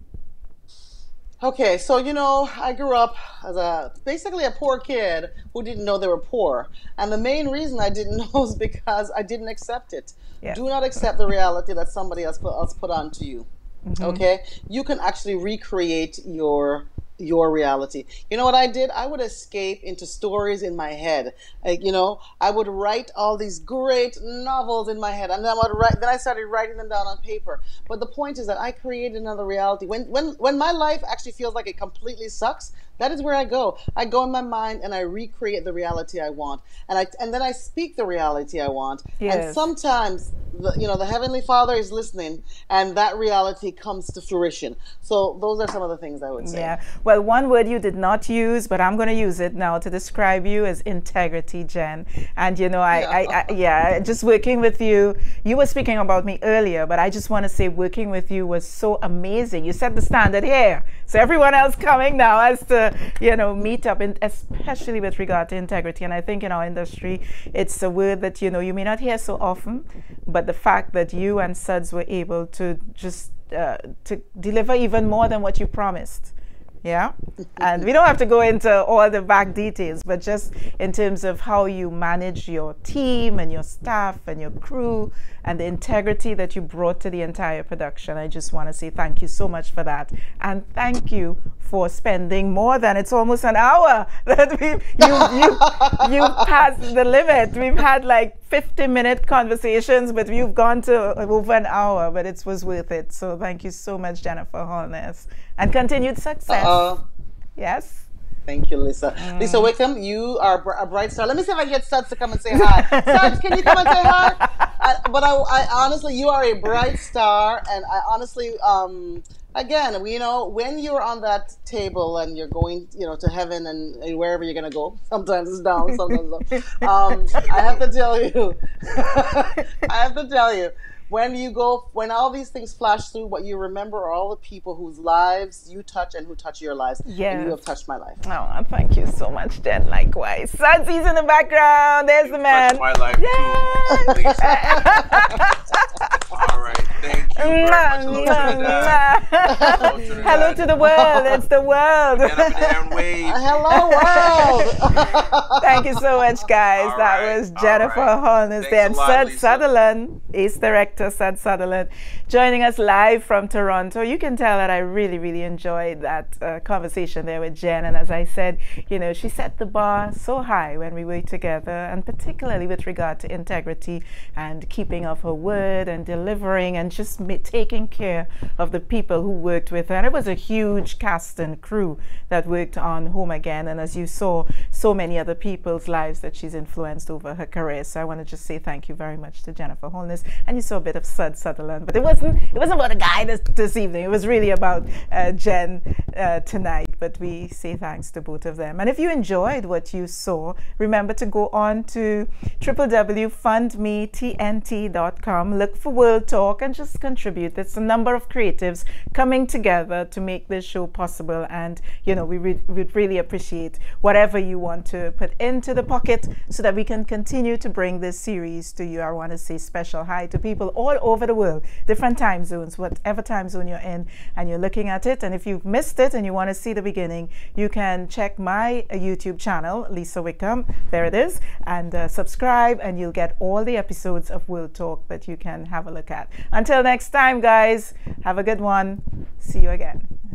Okay, so, you know, I grew up as a basically a poor kid who didn't know they were poor. And the main reason I didn't know is because I didn't accept it. Yeah. Do not accept the reality that somebody else put, else put onto you. Mm-hmm. Okay? You can actually recreate your your reality. You know what I did? I would escape into stories in my head. Like, you know, I would write all these great novels in my head, and then I would write. Then I started writing them down on paper. But the point is that I created another reality. When when when my life actually feels like it completely sucks, that is where I go. I go in my mind and I recreate the reality I want, and I and then I speak the reality I want. Yes. And sometimes, the, you know, the Heavenly Father is listening, and that reality comes to fruition. So those are some of the things I would say. Yeah. Well, one word you did not use, but I'm going to use it now to describe you, is integrity, Jen. And you know, I, yeah. I, I yeah, just working with you. You were speaking about me earlier, but I just want to say working with you was so amazing. You set the standard here, so everyone else coming now has to, you know, meet up, in, especially with regard to integrity. And I think in our industry, it's a word that, you know, you may not hear so often, but the fact that you and Suds were able to just uh, to deliver even more than what you promised. Yeah, and we don't have to go into all the back details, but just in terms of how you manage your team and your staff and your crew and the integrity that you brought to the entire production, I just want to say thank you so much for that. And thank you for spending more than, it's almost an hour that we you you you passed the limit. We've had like fifty minute conversations, but we've gone to over an hour, but it was worth it. So thank you so much, Jennifer Holness, and continued success. Uh-uh. Yes. Thank you, Lisa. Mm. Lisa Wickham, you are a bright star. Let me see if I can get Suds to come and say hi. Suds, can you come and say hi? I, but I, I honestly, you are a bright star, and I honestly, um, again, you know, when you're on that table and you're going, you know, to heaven and, and wherever you're gonna go, sometimes it's down, sometimes it's up. Um, I have to tell you, I have to tell you, when you go, when all these things flash through, what you remember are all the people whose lives you touch and who touch your lives. Yes. And you have touched my life. Oh, thank you so much, Jen. Likewise. Santi's in the background. There's you the man. Touched my life too. All right. Thank you very much. Hello, Trinidad. Hello, Trinidad. Hello to the world. It's the world. Get up in the air and wave. Hello, world. Thank you so much, guys. All that right. was Jennifer All right. Holness Thanks and a lot, Sud Lisa. Sutherland, Ace Director Sud Sutherland, joining us live from Toronto. You can tell that I really, really enjoyed that uh, conversation there with Jen. And as I said, you know, she set the bar so high when we were together, and particularly with regard to integrity and keeping of her word and delivering and just ma- taking care of the people who worked with her. And it was a huge cast and crew that worked on Home Again. And as you saw, so many other people's lives that she's influenced over her career. So I want to just say thank you very much to Jennifer Holness. And you saw a bit of Sud Sutherland, but it wasn't it wasn't about a guy this, this evening. It was really about uh, Jen uh, tonight. But we say thanks to both of them. And if you enjoyed what you saw, remember to go on to w w w dot fund me t n t dot com, look for World Talk, and just contribute. There's a number of creatives coming together to make this show possible. And you know, we would re really appreciate whatever you want to put into the pocket so that we can continue to bring this series to you. I want to say special hi to people all over the world, different time zones, whatever time zone you're in, and you're looking at it. And if you've missed it and you want to see the beginning, you can check my uh, YouTube channel, Lisa Wickham. There it is, and uh, subscribe, and you'll get all the episodes of World Talk that you can have a look at. Until next time, guys, have a good one. See you again.